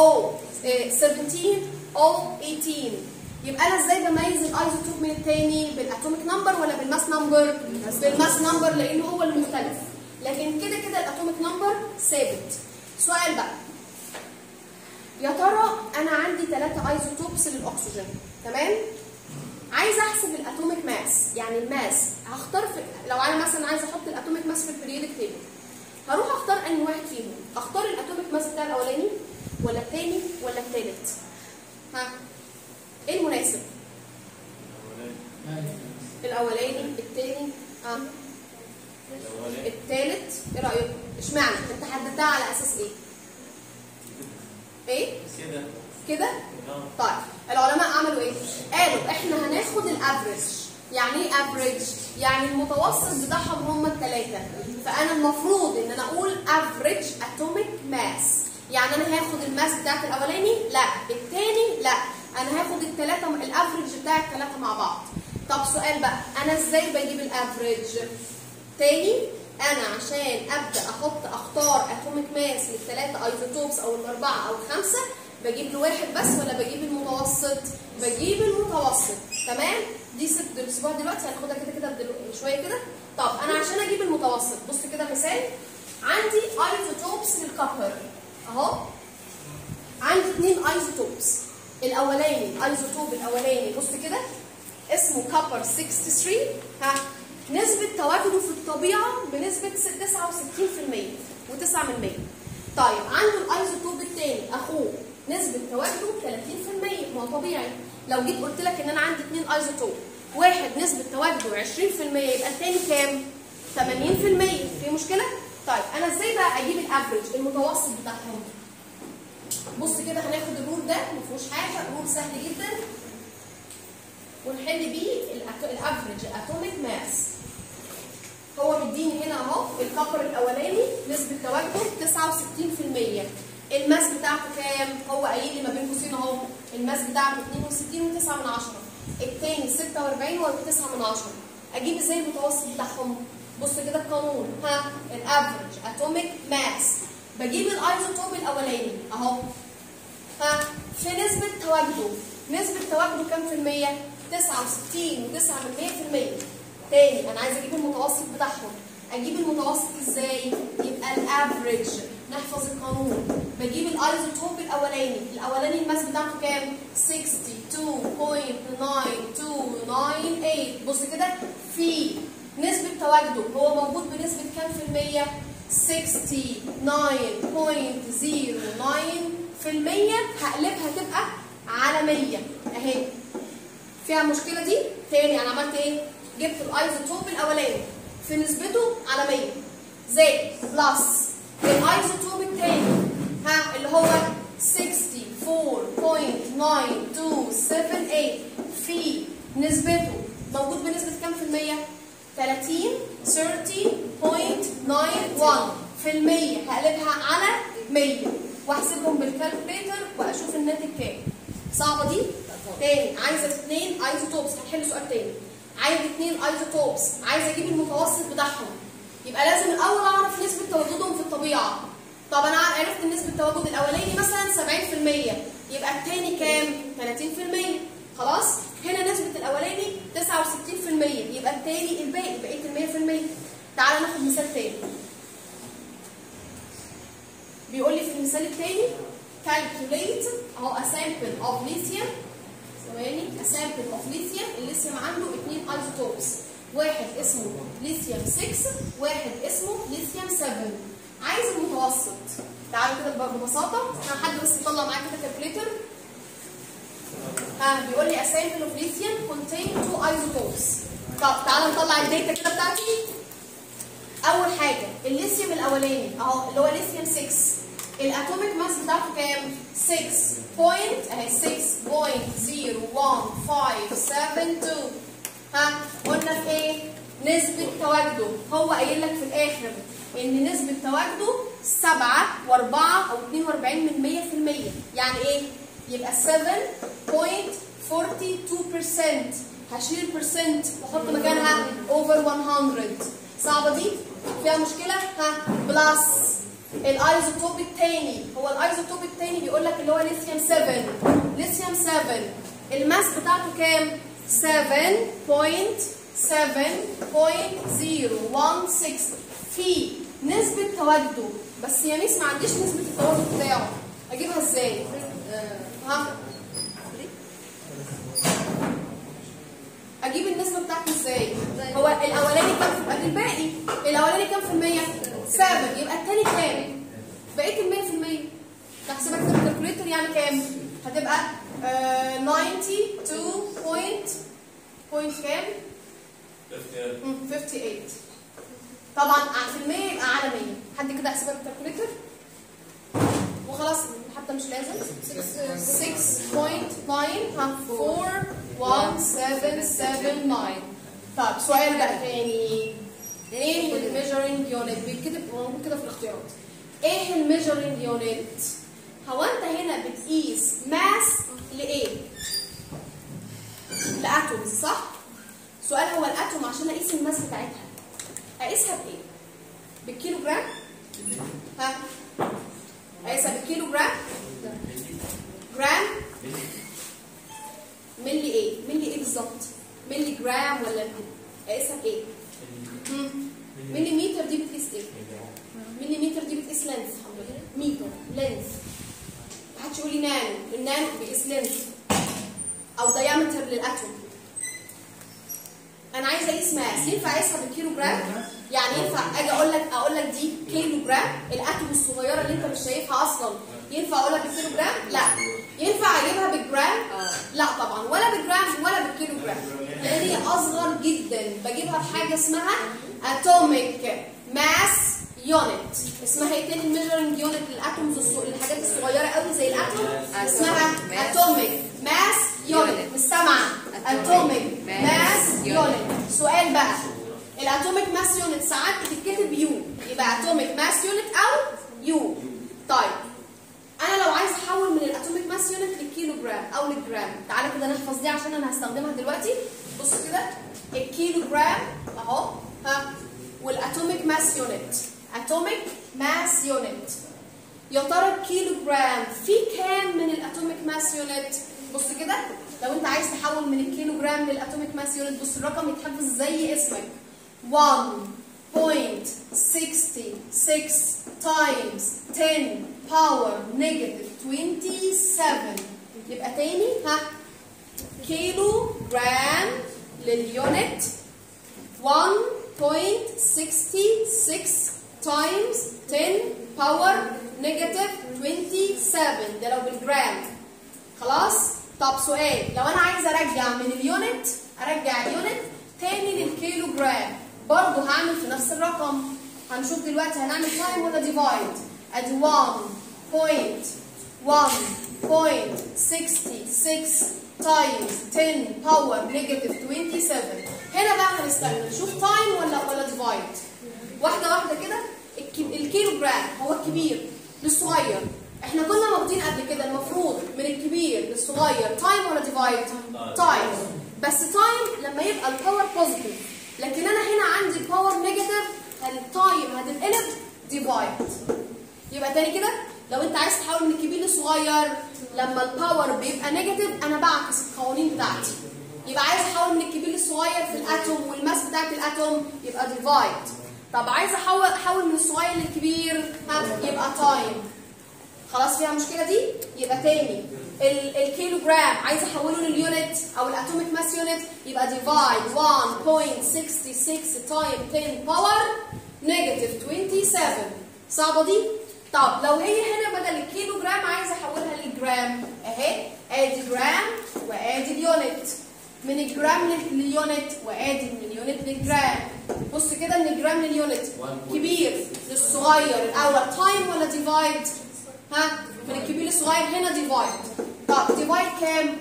O17 O18. يبقى انا ازاي بميز الايزوتوب من الثاني؟ بالاتوميك نمبر ولا بالماس نمبر؟ بالماس نمبر لان هو المختلف، لكن كده الاتوميك نمبر ثابت. سؤال بقى، يا ترى انا عندي 3 ايزوتوبس للاكسجين، تمام؟ عايزه احسب الاتوميك ماس، يعني الماس. هختار لو انا مثلا عايزه احط الاتوميك ماس في البريودك تيبل، هروح اختار انهي واحد فيهم؟ اختار الاتوميك ماس بتاع الاولاني ولا الثاني ولا الثالث؟ ها ايه المناسب؟ الاولاني الثاني الثالث. ايه رايكم؟ اشمعنى؟ انت حددتها على اساس ايه؟ ايه؟ كده؟ طيب العلماء عملوا ايه؟ قالوا احنا هناخد الافريج. يعني ايه افريج؟ يعني المتوسط بتاعهم هم الثلاثه. فانا المفروض ان انا اقول افريج اتوميك ماس. يعني انا هاخد الماس بتاعت الاولاني؟ لا. الثاني؟ لا. انا هاخد الثلاثه الافريج بتاع الثلاثه مع بعض. طب سؤال بقى، انا ازاي بجيب الافريج؟ تاني، انا عشان ابدا اختار اتوميك ماس للثلاثه ايزوتوبس او الاربعه او الخمسه، بجيب لواحد بس ولا بجيب المتوسط؟ بجيب المتوسط. تمام؟ دي ست الاسبوع دلوقتي هناخدها كده شويه كده. طب انا عشان اجيب المتوسط، بص كده مثال. عندي ايزوتوبس للكوبر اهو. عندي 2 ايزوتوبس. الايزوتوب الاولاني بص كده اسمه كوبر 63. ها نسبة تواجده في الطبيعة بنسبة 69% و9 من 100. طيب عنده الايزوتوب الثاني اخوه نسبة تواجده 30%. ما هو طبيعي. لو جيت قلت لك ان انا عندي 2 ايزوتوب، واحد نسبة تواجده 20% يبقى الثاني كام؟ 80%. في مشكلة؟ طيب انا ازاي بقى اجيب الافريج المتوسط بتاعهم؟ بص كده هناخد الرول ده ما فيهوش حاجة، رول سهل جدا ونحل بيه الافريج اتوميك ماس. هو مديني هنا اهو الكوبر الاولاني نسبه تواجده 69%. الماس بتاعته كام؟ هو قايل لي ما بين قوسين اهو الماس بتاعته 62.9. الثاني 46.9. اجيب ازاي المتوسط بتاعهم؟ بص كده القانون. ها الافريج اتوميك ماس بجيب الايزوتوب الاولاني اهو. ها في نسبه تواجده، نسبه تواجده كام في المية؟ 69.9%. تاني انا عايزه اجيب المتوسط بتاعهم. اجيب المتوسط ازاي؟ يبقى الافريج. نحفظ القانون. بجيب الايزوتوب الاولاني الماس بتاعته كام؟ 62.9298. بص كده في نسبه تواجده هو موجود بنسبه كام في المية؟ 69.09%. هقلبها تبقى على 100 اهي. فيها المشكله دي؟ تاني انا عملت ايه؟ جبت الايزوتوب الاولاني في نسبته على 100 زائد بلس الايزوتوب الثاني ها اللي هو 64.9278 في نسبته موجود بنسبه كام في المية؟ 30.91%. هقلبها على 100 واحسبهم بالكالكوليتر واشوف الناتج كام. صعبه دي؟ تاني عايزه 2 ايزوتوبس. هنحل سؤال تاني. عايزه 2 ايزوتوبس، عايزه اجيب المتوسط بتاعهم. يبقى لازم الاول اعرف نسبه تواجدهم في الطبيعه. طب انا عرفت ان نسبه التواجد الاولاني مثلا 70%، يبقى الثاني كام؟ 30%. خلاص؟ هنا نسبه الاولاني 69%، يبقى الثاني الباقي بقيه ال 100%. تعالى ناخد مثال تاني. بيقول لي في المثال الثاني calculate اهو a sample of lithium. ثواني. a sample of lithium. الليثيوم عنده 2 ايزوتوبس، واحد اسمه ليثيوم 6 واحد اسمه ليثيوم 7. عايز المتوسط. تعالوا كده ببساطه حد بس يطلع معايا كده كالكوليتر. بيقول لي a sample of lithium contain 2 isotopes. طب تعالى نطلع الداتا كده بتاعتي. اول حاجه الليثيوم الاولاني اهو اللي هو ليثيوم 6، الاتوميك ماس بتاعته كام؟ 6.01572. قلنا في ايه؟ نسبة تواجده. هو قايل لك في الاخر ان نسبة تواجده 7 و4 او 42 من 100%. يعني ايه؟ يبقى 7.42%. هشيل البرسنت واحط مكانها over 100. صعبة دي؟ فيها مشكلة؟ بلس الايزوتوب الثاني. هو الايزوتوب الثاني بيقول لك اللي هو ليثيوم 7. ليثيوم 7 الماس بتاعته كام؟ 7.016 في نسبة تواجده. بس يا ميس ما عنديش نسبة التواجد بتاعه، اجيبها ازاي؟ اجيب النسبة بتاعته ازاي؟ هو الاولاني كام في الباقي؟ الاولاني كام في المية؟ 7. يبقى الثاني كام؟ بقيت ال 100%. نحسبها كده بالكالكوليتر يعني كام؟ هتبقى 92 بوينت كام؟ 58. طبعا في المية يبقى على 100. حد كده يحسبها بالكالكوليتر وخلاص حتى مش لازم. 6.9417779. طب سؤال بقى تاني. ايه الميجرنج يونت؟ بيتكتب موجود كده في الاختيارات. ايه الميجرنج يونت؟ هو انت هنا بتقيس ماس لايه؟ لاتومز صح؟ سؤال هو الاتوم عشان اقيس الماس بتاعتها اقيسها بايه؟ بالكيلو جرام؟ ها؟ اقيسها بالكيلو جرام؟ جرام؟ ملي ايه؟ ملي ايه بالظبط؟ ملي جرام ولا اقيسها بايه؟ ملي متر دي بتقيس ايه؟ ملي متر دي بتقيس لينث. متر لينث. محدش يقول لي نانو، النانو بيقيس لينث او دايمتر للاتوم. انا عايزه اقيس ماس، ينفع اقيسها بالكيلو جرام؟ يعني ينفع اجي اقول لك دي كيلو جرام، الاتوم الصغيره اللي انت مش شايفها اصلا، ينفع اقولها بالكيلو جرام؟ لا. ينفع اجيبها بالجرام؟ لا طبعا، ولا بالجرام ولا بالكيلو جرام، لان هي اصغر جدا. بجيبها بحاجه اسمها اتوميك ماس يونت. اسمها ايه تاني الميجرنج يونت للاتومز الحاجات الصغيره قوي زي الاتوم؟ اسمها اتوميك ماس يونت. مش سامعه؟ اتوميك ماس يونت. سؤال بقى، الاتوميك ماس يونت ساعات بتتكتب يو، يبقى اتوميك ماس يونت او يو. طيب انا لو عايز احول من الاتوميك ماس يونت للكيلو جرام او للجرام، تعالى كده نحفظ دي عشان انا هستخدمها دلوقتي. بص كده، الكيلو جرام اهو، ها، والاتوميك ماس يونت. اتوميك ماس يونت. يا ترى الكيلو جرام فيه كام من الاتوميك ماس يونت؟ بص كده، لو انت عايز تحول من الكيلو جرام للاتوميك ماس يونت، بص الرقم يتحفظ زي اسمك 1.66 times 10 power negative 27. يبقى تاني، ها، كيلو جرام لليونت 1.66 times 10 power negative 27. ده لو بالجرام. خلاص؟ طب سؤال، لو انا عايز ارجع من اليونت، ارجع اليونت تاني للكيلو جرام، برضه هعمل في نفس الرقم. هنشوف دلوقتي هنعمل تايم ولا ديفايد. ادي 1.66 times 10 power negative 27. هنا بقى هنستخدم نشوف تايم ولا ديفايد. واحده واحده كده. الكيلو جرام هو الكبير للصغير. احنا كنا واخدين قبل كده المفروض من الكبير للصغير تايم ولا ديفايد؟ تايم. بس تايم لما يبقى الباور بوزيتيف، لكن انا هنا عندي باور نيجاتيف، التايم هتتقلب ديفايد. يبقى تاني كده، لو انت عايز تحول من الكبير للصغير لما الباور بيبقى نيجاتيف، انا بعكس القوانين بتاعتي. يبقى عايز احول من الكبير للصغير في الاتوم والماس بتاعت الاتوم، يبقى ديفايد. طب عايز احول من الصغير للكبير، يبقى تايم. خلاص فيها المشكله دي؟ يبقى تاني، الكيلو جرام عايز احوله لليونت او الاتوميك ماس يونت، يبقى ديفايد 1.66 تايم 10 باور نيجاتيف 27. صعبه دي؟ طب لو هي هنا بدل الكيلو جرام عايز احولها للجرام، اهي ادي جرام وادي اليونت. من الجرام لليونت وادي من اليونت للجرام. بص كده، ان الجرام لليونت كبير للصغير الاول تايم ولا ديفايد؟ ها، من الكبير للصغير هنا ديفايد. طب ديفايد كام؟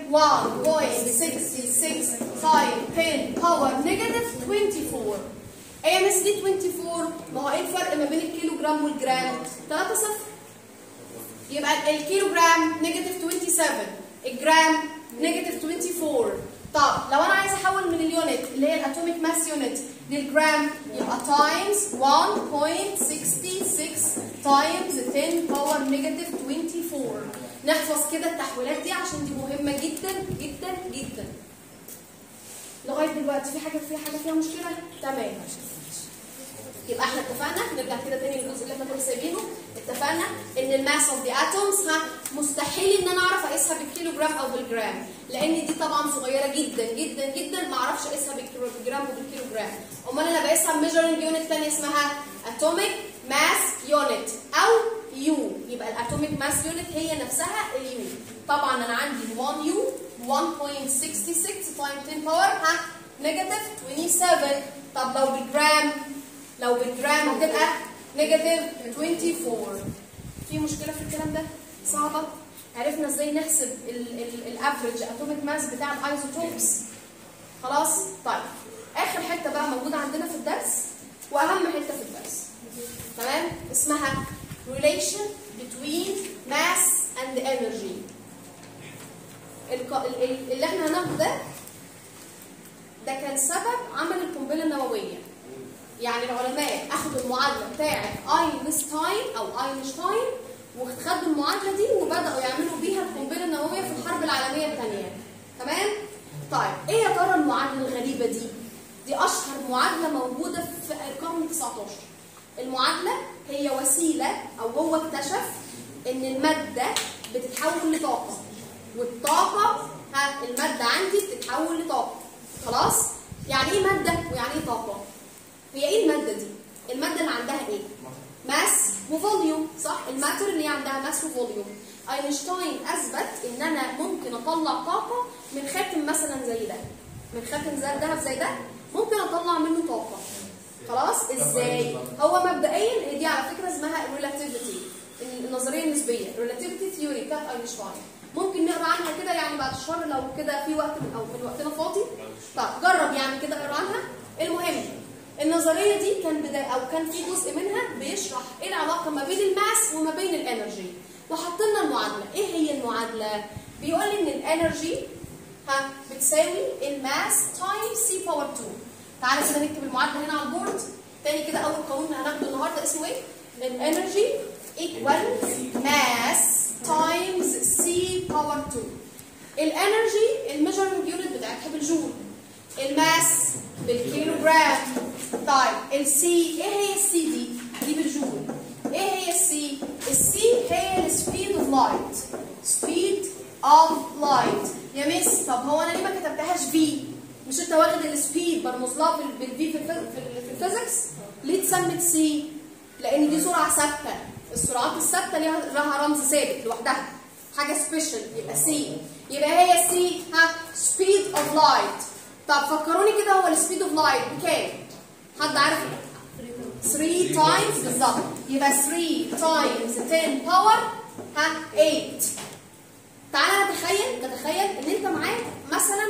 1.66 تايم 10 باور نيجاتيف 24. ايه يا مس دي 24؟ ما هو ايه الفرق ما بين الكيلو جرام والجرام؟ 3 صفر. يبقى الكيلو جرام نيجاتيف 27، الجرام نيجاتيف 24. طب لو انا عايز احول من اليونت اللي هي الاتوميك ماس يونت للجرام، يبقى تايمز 1.66 تايمز 10 باور نيجاتيف 24. نحفظ كده التحويلات دي عشان دي مهمه جدا جدا جدا. لغايه دلوقتي في حاجه فيها مشكله؟ تمام. يبقى احنا اتفقنا، نرجع كده تاني للجزء اللي احنا كنا سايبينه. اتفقنا ان الماس اوف ذا اتومز مستحيل ان انا اعرف اقيسها بالكيلو جرام او بالجرام، لان دي طبعا صغيره جدا جدا جدا، ما اعرفش اقيسها بالجرام وبالكيلو جرام. امال انا بقيسها بميجرنج يونت ثانيه اسمها اتوميك ماس يونت او يو. يبقى يبقى الاتوميك ماس يونت هي نفسها اليو. طبعا انا عندي 1 يو 1.66 تايم 10 باور نيجاتيف 27. طب لو بالجرام هتبقى نيجاتيف 24. في مشكله في الكلام ده؟ صعبه؟ عرفنا ازاي نحسب الافريج اتوميك ماس بتاع الايزوتوبس؟ خلاص؟ طيب اخر حته بقى موجوده عندنا في الدرس واهم حته في الدرس، تمام؟ اسمها relation between mass and energy. اللي احنا هناخده ده كان سبب عمل القنبله النوويه. يعني العلماء اخذوا المعادله بتاعه اينشتاين وخدوا المعادله دي وبداوا يعملوا بيها القنبله النوويه في الحرب العالميه الثانيه. تمام؟ طيب ايه يا ترى المعادله الغريبه دي؟ دي اشهر معادله موجوده في القرن 19. المعادله هي وسيله، او هو اكتشف ان الماده بتتحول لطاقه، والطاقه الماده عندي بتتحول لطاقه. خلاص؟ يعني ايه ماده ويعني ايه طاقه؟ هي ايه الماده دي؟ الماده اللي عندها ايه؟ ماس وفوليوم، صح؟ الماتر اللي هي عندها ماس وفوليوم. اينشتاين اثبت ان انا ممكن اطلع طاقه من خاتم مثلا زي ده، من خاتم زي الذهب زي ده ممكن اطلع منه طاقه. خلاص؟ ازاي؟ هو مبدئيا دي على فكره اسمها الريلاتيفيتي، النظريه النسبيه، الريلاتيفيتي ثيوري بتاعت اينشتاين. ممكن نقرا عنها كده يعني بعد الشهر لو كده في وقت او من وقتنا فاضي. طب جرب يعني كده اقرا عنها. المهم النظريه دي كان في جزء منها بيشرح ايه العلاقه ما بين الماس وما بين الانرجي، وحط لنا المعادله. ايه هي المعادله؟ بيقول لي ان الانرجي بتساوي الماس تايم سي باور 2. تعالى كده نكتب المعادله هنا على البورد. تاني كده اول قانون هناخده النهارده اسمه ايه؟ الانرجي ايكوال ماس تايمز سي باور 2. الانرجي الميجرمنت يونت بتاعتها بالجول، الماس بالكيلو جرام. طيب السي، ايه هي السي دي؟ دي بالجول. ايه هي السي؟ السي هي السبيد اوف لايت. سبيد اوف لايت. يا مس طب هو انا ليه ما كتبتهاش في؟ مش انت واخد السبيد مرموز لها بالفي في الفيزكس؟ ليه اتسمت سي؟ لان دي سرعه ثابته. السرعات الثابته لها رمز ثابت لوحدها، حاجه سبيشال، يبقى سي. يبقى هي سي سبيد اوف لايت. طب فكروني كده، هو السبيد اوف لايت بكام؟ حد عارف؟ 3 تايمز بالظبط. يبقى 3 تايمز 10 باور 8. تعالى نتخيل ان انت معاك مثلا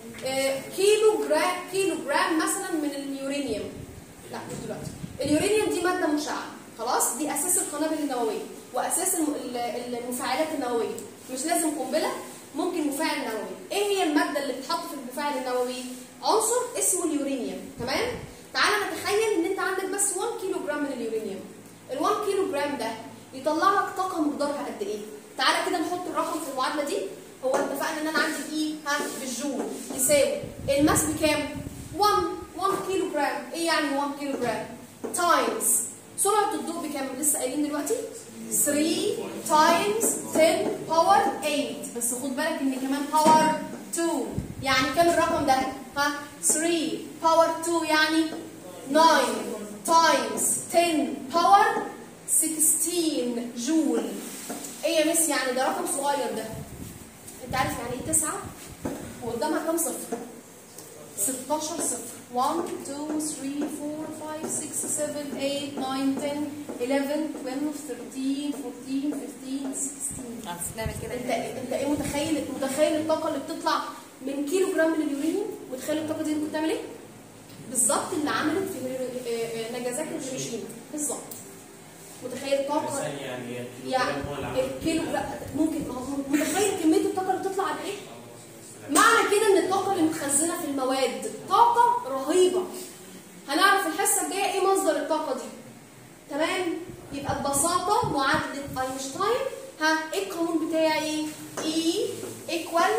كيلو جرام مثلا من اليورانيوم. لا مش دلوقتي. اليورانيوم دي ماده مشعه، خلاص؟ دي اساس القنابل النوويه واساس المفاعلات النوويه. مش لازم قنبله، ممكن مفاعل نووي. ايه هي الماده اللي بتتحط في المفاعل النووي؟ عنصر اسمه اليورانيوم. تمام؟ تعالى نتخيل ان انت عندك بس 1 كيلو جرام من اليورانيوم. ال 1 كيلو جرام ده يطلع لك طاقه مقدارها قد ايه؟ تعالى كده نحط الرقم في المعادله دي. هو اتفقنا ان انا عندي ايه؟ بالجول يساوي الماس بكام؟ 1 كيلو جرام. ايه يعني 1 كيلو جرام؟ تايمز سرعه الضوء بكام؟ لسه قايلين دلوقتي 3 تايمز 10 باور 8. بس خد بالك ان كمان باور 2. يعني كام الرقم ده؟ 3 باور 2 يعني 9 تايمز 10 باور 16 جول. ايه يا مس يعني ده رقم صغير ده؟ انت عارف يعني ايه 9 وقدامها كام صفر؟ 16 صفر. 1 2 3 4 5 6 7 8 9 10 11 12 13 14 15 16. نعمل كده. انت ايه متخيل الطاقه اللي بتطلع من كيلو جرام من اليورانيوم؟ متخيل الطاقه دي ممكن تعمل ايه؟ بالظبط اللي عملت في ناجازاكي وهيروشيما بالظبط. متخيل طاقه يعني الكيلو ممكن متخيل كميه الطاقه اللي بتطلع قد ايه؟ معنى كده ان الطاقه اللي متخزنه في المواد طاقه رهيبه. هنعرف الحصه الجايه ايه مصدر الطاقه دي. تمام؟ يبقى ببساطه معادله اينشتاين ايه القانون بتاعي؟ E equal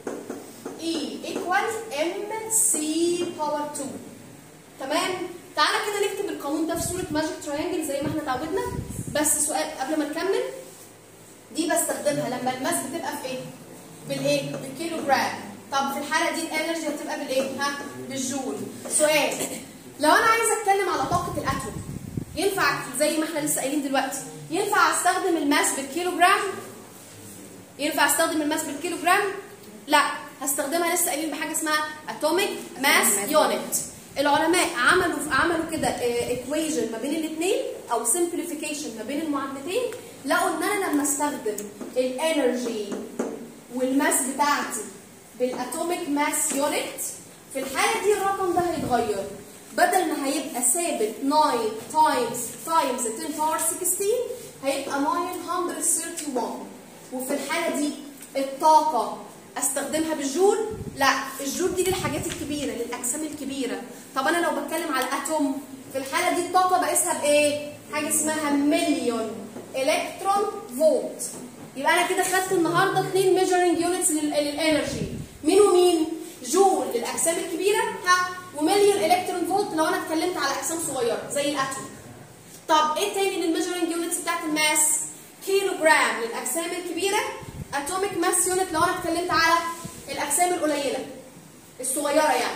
mc باور 2. تمام؟ تعالى كده نكتب القانون ده في صوره ماجيك تراينجل زي ما احنا اتعودنا. بس سؤال قبل ما نكمل، دي بستخدمها لما الماس بتبقى في ايه؟ بالايه؟ بالكيلو جرام. طب في الحاله دي الانرجي هتبقى بالايه؟ بالجول. سؤال، لو انا عايزه اتكلم على طاقه الاتوم ينفع زي ما احنا لسه قايلين دلوقتي، ينفع استخدم الماس بالكيلوجرام؟ ينفع استخدم الماس بالكيلوجرام؟ لا، هستخدمها لسه قايلين بحاجه اسمها اتوميك ماس يونت. العلماء عملوا كده ايكويجن ما بين الاثنين او سمبليفيكيشن ما بين المعادلتين، لقوا ان انا لما استخدم الانرجي والماس بتاعتي بالاتوميك ماس يونت، في الحاله دي الرقم ده هيتغير، بدل ما هيبقى ثابت 9 تايمز 10 باور 16 هيبقى 931. وفي الحاله دي الطاقه استخدمها بالجول؟ لا، الجول دي للحاجات الكبيره، للاجسام الكبيره. طب انا لو بتكلم على الاتوم، في الحاله دي الطاقه بقيسها بايه؟ حاجه اسمها مليون الكترون فولت. يبقى انا كده خدت النهارده 2 ميجرنج يونتس للانرجي، مين ومين؟ جول للاجسام الكبيره ومليون الكترون فولت لو انا اتكلمت على اجسام صغيره زي الاتوم. طب ايه تاني للميجرنج يونتس بتاعت الماس؟ كيلو جرام للاجسام الكبيره، اتوميك ماس يونت لو انا اتكلمت على الاجسام القليله الصغيره يعني.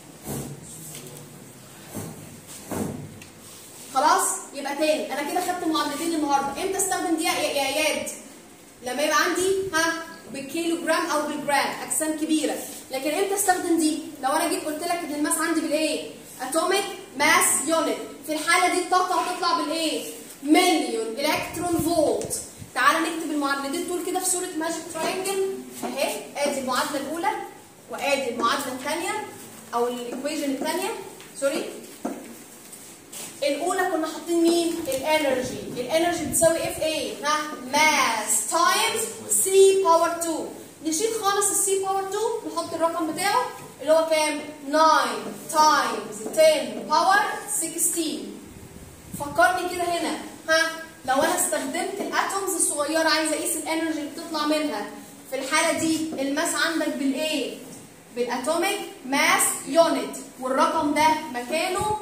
خلاص؟ يبقى تاني انا كده خدت معادلتين النهارده. امتى استخدم دي يا اياد؟ لما يبقى عندي بالكيلو جرام او بالجرام اجسام كبيره. لكن امتى استخدم دي؟ لو انا جيت قلت لك ان الماس عندي بالايه؟ اتوميك ماس يونت. في الحاله دي الطاقه هتطلع بالايه؟ مليون الكترون فولت. تعالى نكتب المعادلتين دول كده في صوره ماجيك تراينجل اهي. ادي المعادله الاولى وادي المعادله الثانيه او الايكويشن الثانيه، سوري. الاولى كنا حاطين مين؟ الانرجي. الانرجي بتساوي اف ايه؟ ماس تايمز سي باور 2. نشيل خالص السي باور 2، نحط الرقم بتاعه اللي هو كام؟ 9 تايمز 10 باور 16. فكرني كده هنا، لو انا استخدمت الاتومز الصغيره عايزه اقيس الانرجي اللي بتطلع منها، في الحاله دي الماس عندك بالايه؟ بالاتوميك ماس يونت، والرقم ده مكانه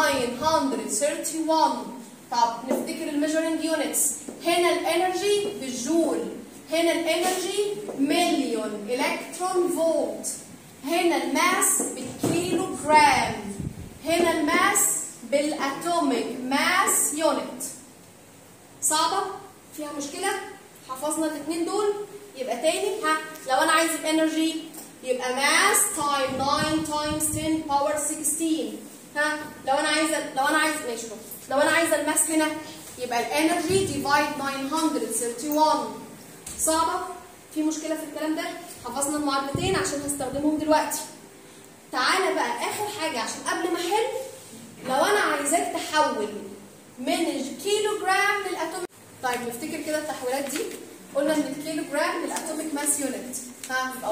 931. طب نفتكر الميجرنج يونتس. هنا الانرجي بالجول، هنا الانرجي مليون الكترون فولت، هنا الماس بالكيلو جرام، هنا الماس بالاتوميك ماس يونت. صعبه؟ فيها مشكله؟ حفظنا الاثنين دول؟ يبقى تاني لو انا عايز الانرجي يبقى ماس تايم 9 تايمز 10 باور 16. لو انا عايزه الماس هنا يبقى الانرجي ديفايد 931. صعبه؟ في مشكله في الكلام ده؟ حفظنا المعادلتين عشان هستخدمهم دلوقتي. تعالى بقى اخر حاجه عشان قبل ما احل، لو انا عايزاك تحول من الكيلو جرام للاتوميك. طيب نفتكر كده التحويلات دي. قلنا ان الكيلو جرام للاتوميك ماس يونت يبقى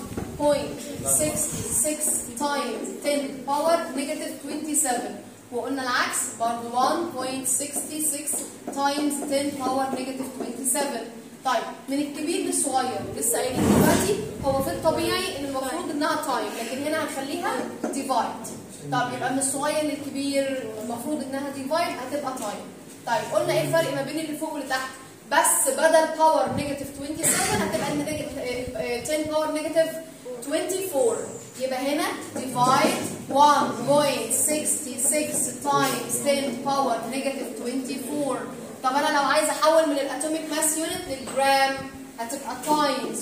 1.66 تايمز 10 باور نيجاتيف 27، وقلنا العكس برضه 1.66 تايمز 10 باور نيجاتيف 27. طيب من الكبير للصغير لسه قايلين دلوقتي، هو في الطبيعي ان المفروض انها تايم، لكن هنا هنخليها ديفايد. طب يبقى من الصغير للكبير المفروض انها ديفايد هتبقى تايم. طيب قلنا ايه الفرق ما بين اللي فوق واللي تحت؟ بس بدل باور نيجاتيف 27 هتبقى 10 باور نيجاتيف 24. يبقى هنا ديفايد 1.66 تايمز 10 باور نيجاتيف 24. طب انا لو عايزه احول من الاتوميك ماس يونت للجرام هتبقى تايمز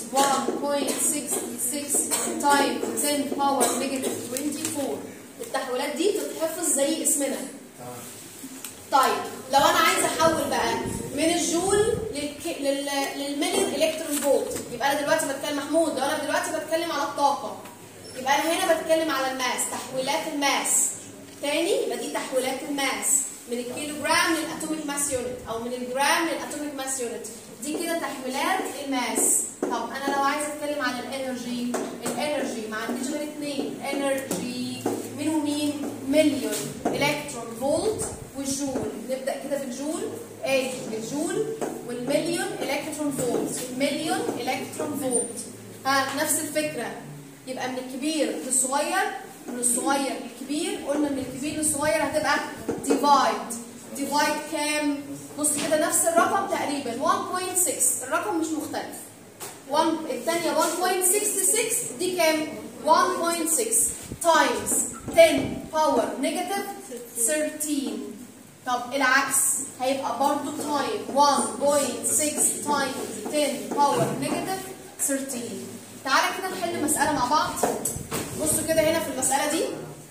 1.66 تايمز 10 باور نيجاتيف 24. التحويلات دي تتحفظ زي اسمنا. طيب لو انا عايزه احول بقى من الجول للمليون الكترون فولت، يبقى انا دلوقتي بتكلم محمود، لو انا دلوقتي بتكلم على الطاقه يبقى انا هنا بتكلم على الماس، تحويلات الماس. تاني يبقى دي تحويلات الماس من الكيلو جرام للاتوميك ماس يونت او من الجرام للاتوميك ماس يونت. دي كده تحويلات الماس. طب انا لو عايزه اتكلم عن الانرجي، الانرجي ما عنديش غير اثنين، انرجي مين ومين؟ مليون الكترون فولت والجول. نبدا كده بالجول، ادي الجول والمليون الكترون فولت، المليون الكترون فولت. نفس الفكره. يبقى من الكبير للصغير، من الصغير للكبير. قلنا من الكبير للصغير هتبقى ديفايد كام؟ بص كده نفس الرقم تقريبا 1.6، الرقم مش مختلف. الثانيه 1.66 دي كام؟ 1.6 تايمز 10 باور نيجاتيف 13. طب العكس هيبقى برضو تايم 1.6 تايمز 10 باور نيجاتيف 13. تعالى كده نحل مسألة مع بعض. بصوا كده هنا في المسألة دي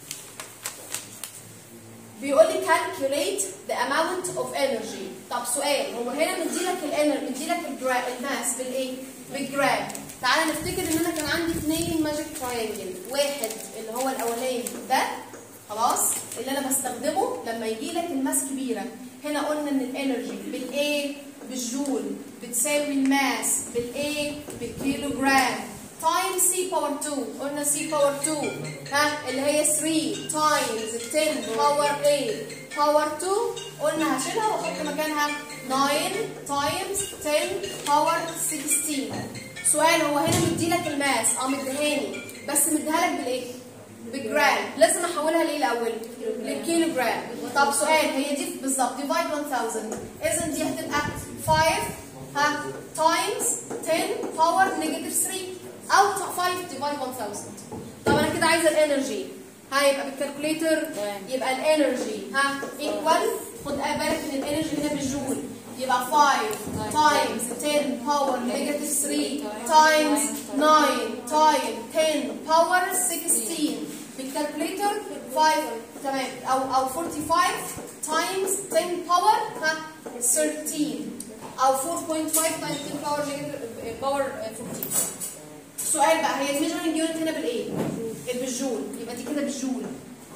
بيقول لي calculate the amount of energy. طب سؤال، هو هنا مديلك الماس بالايه؟ بالجرام. تعالى نفتكر ان انا كان عندي 2 ماجيك تراينجل، واحد اللي هو الاولاني ده خلاص اللي انا بستخدمه لما يجي لك الماس كبيره. هنا قلنا ان الانرجي بالايه؟ بالجول، بتساوي الماس بالايه؟ بالكيلو جرام تايم سي باور 2. قلنا سي باور 2 اللي هي 3 تايمز 10 باور 8 باور 2. قلنا هشيلها واحط مكانها 9 تايمز 10 باور 16. سؤال، هو هنا مديلك الماس مديهاني، بس مديها لك بالايه؟ بالجرام. لازم احولها لايه الاول؟ للكيلو جرام. طب سؤال، هي دي بالظبط ديفايد 1000، اذا دي هتبقى 5 تايمز 10 باور نيجاتيف 3 او 5 ديفايد 1000. طب انا كده عايزه الانرجي، يبقى بالكالكوليتر يبقى الانرجي ايكوال، خد بالك ان الانرجي هنا بالجول، يبقى 5 تايمز 10 باور نيجاتيف 3 تايمز 9 تايم 10 باور 16. بالكالكوليتر 5 تمام او 45 تايمز 10 باور 13 او 4.5 تايمز 10 باور نيجاتيف باور 14. السؤال بقى، هي الميجرنج يونت هنا بالايه؟ بالجول، يبقى دي كده بالجول.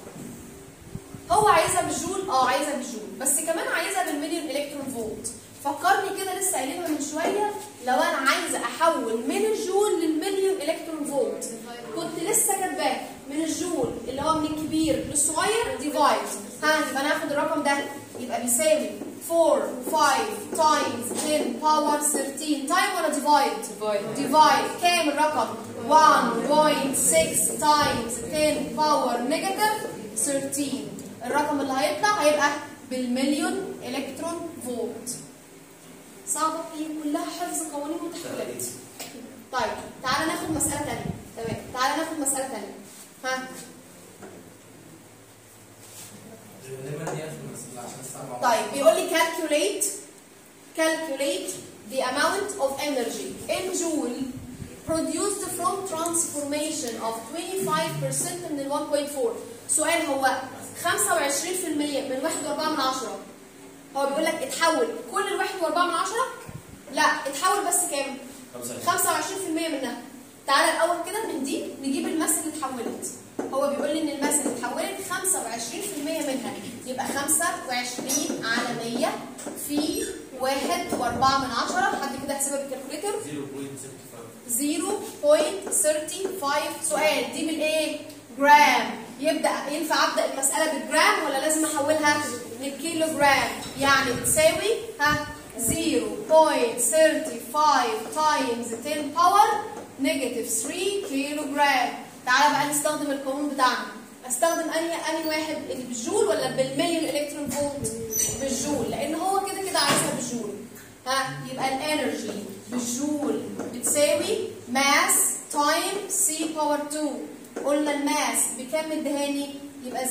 هو عايزها بالجول؟ عايزها بالجول، بس كمان عايزها بالمليون الكترون فولت. فكرني كده لسه قايلينها من شويه، لو انا عايزه احول من الجول للمليون الكترون فولت كنت لسه كاتباه من الجول اللي هو من الكبير للصغير ديفايد. يبقى انا هاخد الرقم ده يبقى بيساوي 4 5 تايمز 10 باور 13 تايم ولا ديفايد؟ ديفايد. كام الرقم؟ 1.6 تايمز 10 باور نيجاتيف 13. الرقم اللي هيبقى بالمليون الكترون فولت. صعبه، هي كلها حفظ قوانين وتحويلات. طيب تعالى ناخد مساله ثانيه. تمام، تعالى ناخد مساله ثانيه. طيب بيقول لي calculate the amount of energy in joule produced from transformation of 25% من ال 1.4. سؤال، هو 25% من 1.4، هو بيقول لك اتحول كل ال 1.4؟ لا، اتحول بس كام؟ 25% منها. تعالى الاول كده من دي نجيب الماس اللي اتحولت. هو بيقول لي ان الماس اللي اتحولت 25% منها، يبقى 25 على 100 في 1.4. حد كده يحسبها بالكالكوليتر. 0.35. سؤال، دي بالايه؟ جرام. ينفع ابدا المساله بالجرام ولا لازم احولها للكيلو جرام؟ يعني بتساوي 0.35 تايمز 10 باور نيجاتيف 3 كيلو جرام. تعالى بقى نستخدم القانون بتاعنا. استخدم انهي واحد، اللي بالجول ولا بالمليون الكترون فولت؟ بالجول، لان هو كده كده عايزها بالجول. يبقى الانرجي بالجول بتساوي ماس تايم سي باور 2. قلنا الماس بكام مدهاني؟ يبقى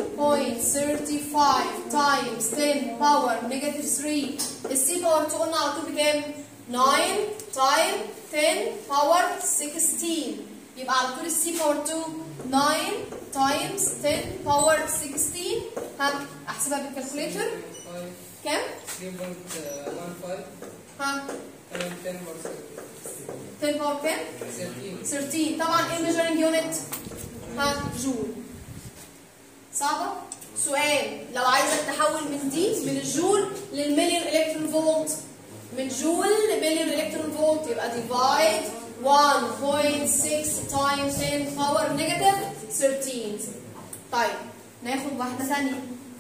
0.35 تايمز 10 باور نيجاتيف 3. السي باور 2 قلنا على طول بكام؟ 9 تايم 10 باور 16. يبقى على طول السي باور 2 9 تايمز 10 باور 16. احسبها بالكالكوليتر. كام؟ 3.15 10 باور كام؟ 13. طبعا ايه الميجرنج يونت؟ جول. صعبه؟ سؤال، لو عايزك تحول من دي من الجول للمليون الكترون فولت، من جول لمليون الكترون فولت، يبقى ديفايد 1.6 تايمز 10 باور نيجاتيف 13. طيب ناخد واحده ثانيه.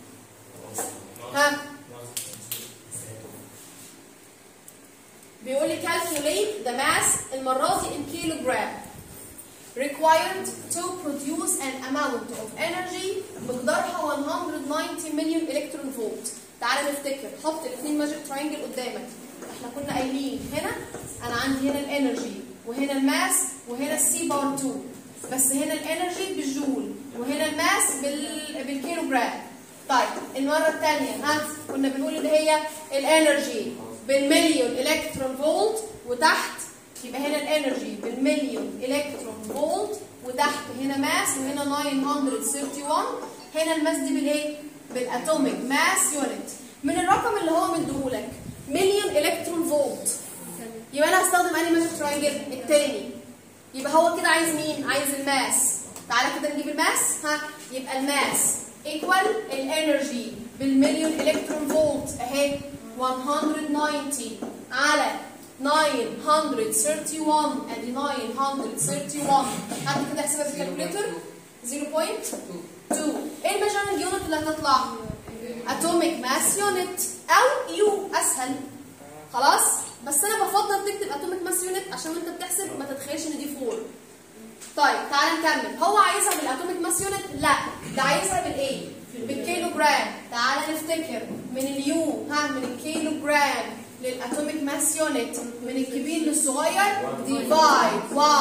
بيقول لي calculate the mass المره دي in kilogram required to produce an amount of energy مقدارها 190 مليون الكترون فولت. تعالى نفتكر، حط الاثنين ماجيك تراينجل قدامك. احنا كنا قايلين هنا انا عندي هنا الانرجي وهنا الماس وهنا السي باور 2، بس هنا الانرجي بالجول وهنا الماس بالكيلو جرام. طيب المره الثانيه كنا بنقول ان هي الانرجي بالمليون الكترون فولت، وتحت يبقى هنا الانرجي بالمليون الكترون فولت، وتحت هنا ماس، وهنا 931. هنا الماس دي بالايه؟ بالاتوميك ماس يونت. من الرقم اللي هو مديهولك مليون الكترون فولت، يبقى انا هستخدم انهي ماجيك تراينجل؟ الثاني. يبقى هو كده عايز مين؟ عايز الماس. تعالى كده نجيب الماس. يبقى الماس ايكوال الانرجي بالمليون الكترون فولت اهي 190 على 931. ادي 931. حد كده يحسبها بالكالكوليتر. 0.2. ايه الميجرمنت يونت اللي هتطلع؟ اتوميك ماس يونت او يو، اسهل. خلاص؟ بس انا بفضل تكتب اتوميك ماس يونت عشان وانت بتحسب ما تتخيلش ان دي 4. طيب تعالى نكمل. هو عايزها بالاتوميك ماس يونت؟ لا، ده عايزها بالايه؟ بالكيلو جرام. تعالى نفتكر من اليو من الكيلو جرام للاتوميك ماس يونت من الكبير للصغير ديفايد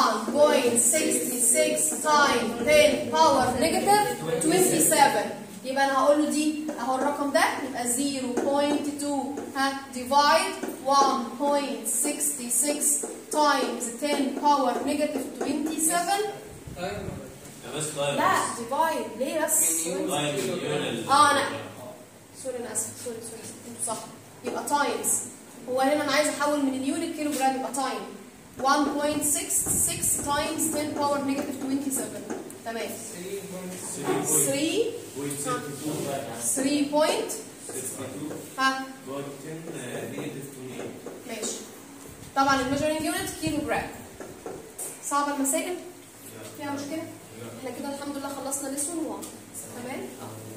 1.66 تايم 10 باور نيجاتيف 27. يبقى انا هقول له دي اهو الرقم ده يبقى 0.2 ديفايد 1.66 تايمز 10 باور نيجاتيف 27. لا ديفايد ليه بس؟ انا سوري انا اسف، سوري انتوا صح. يبقى تايمز، هو هنا انا عايز احول من اليونت كيلو جرام، يبقى تايم 1.66 تايمز 10 باور نيجاتيف 27. تمام. 3.62 ماشي. طبعا الميجرنج يونت كيلو جرام. صعبه المسائل؟ فيها مشكله؟ احنا كده الحمد لله خلصنا ليسون 1. تمام؟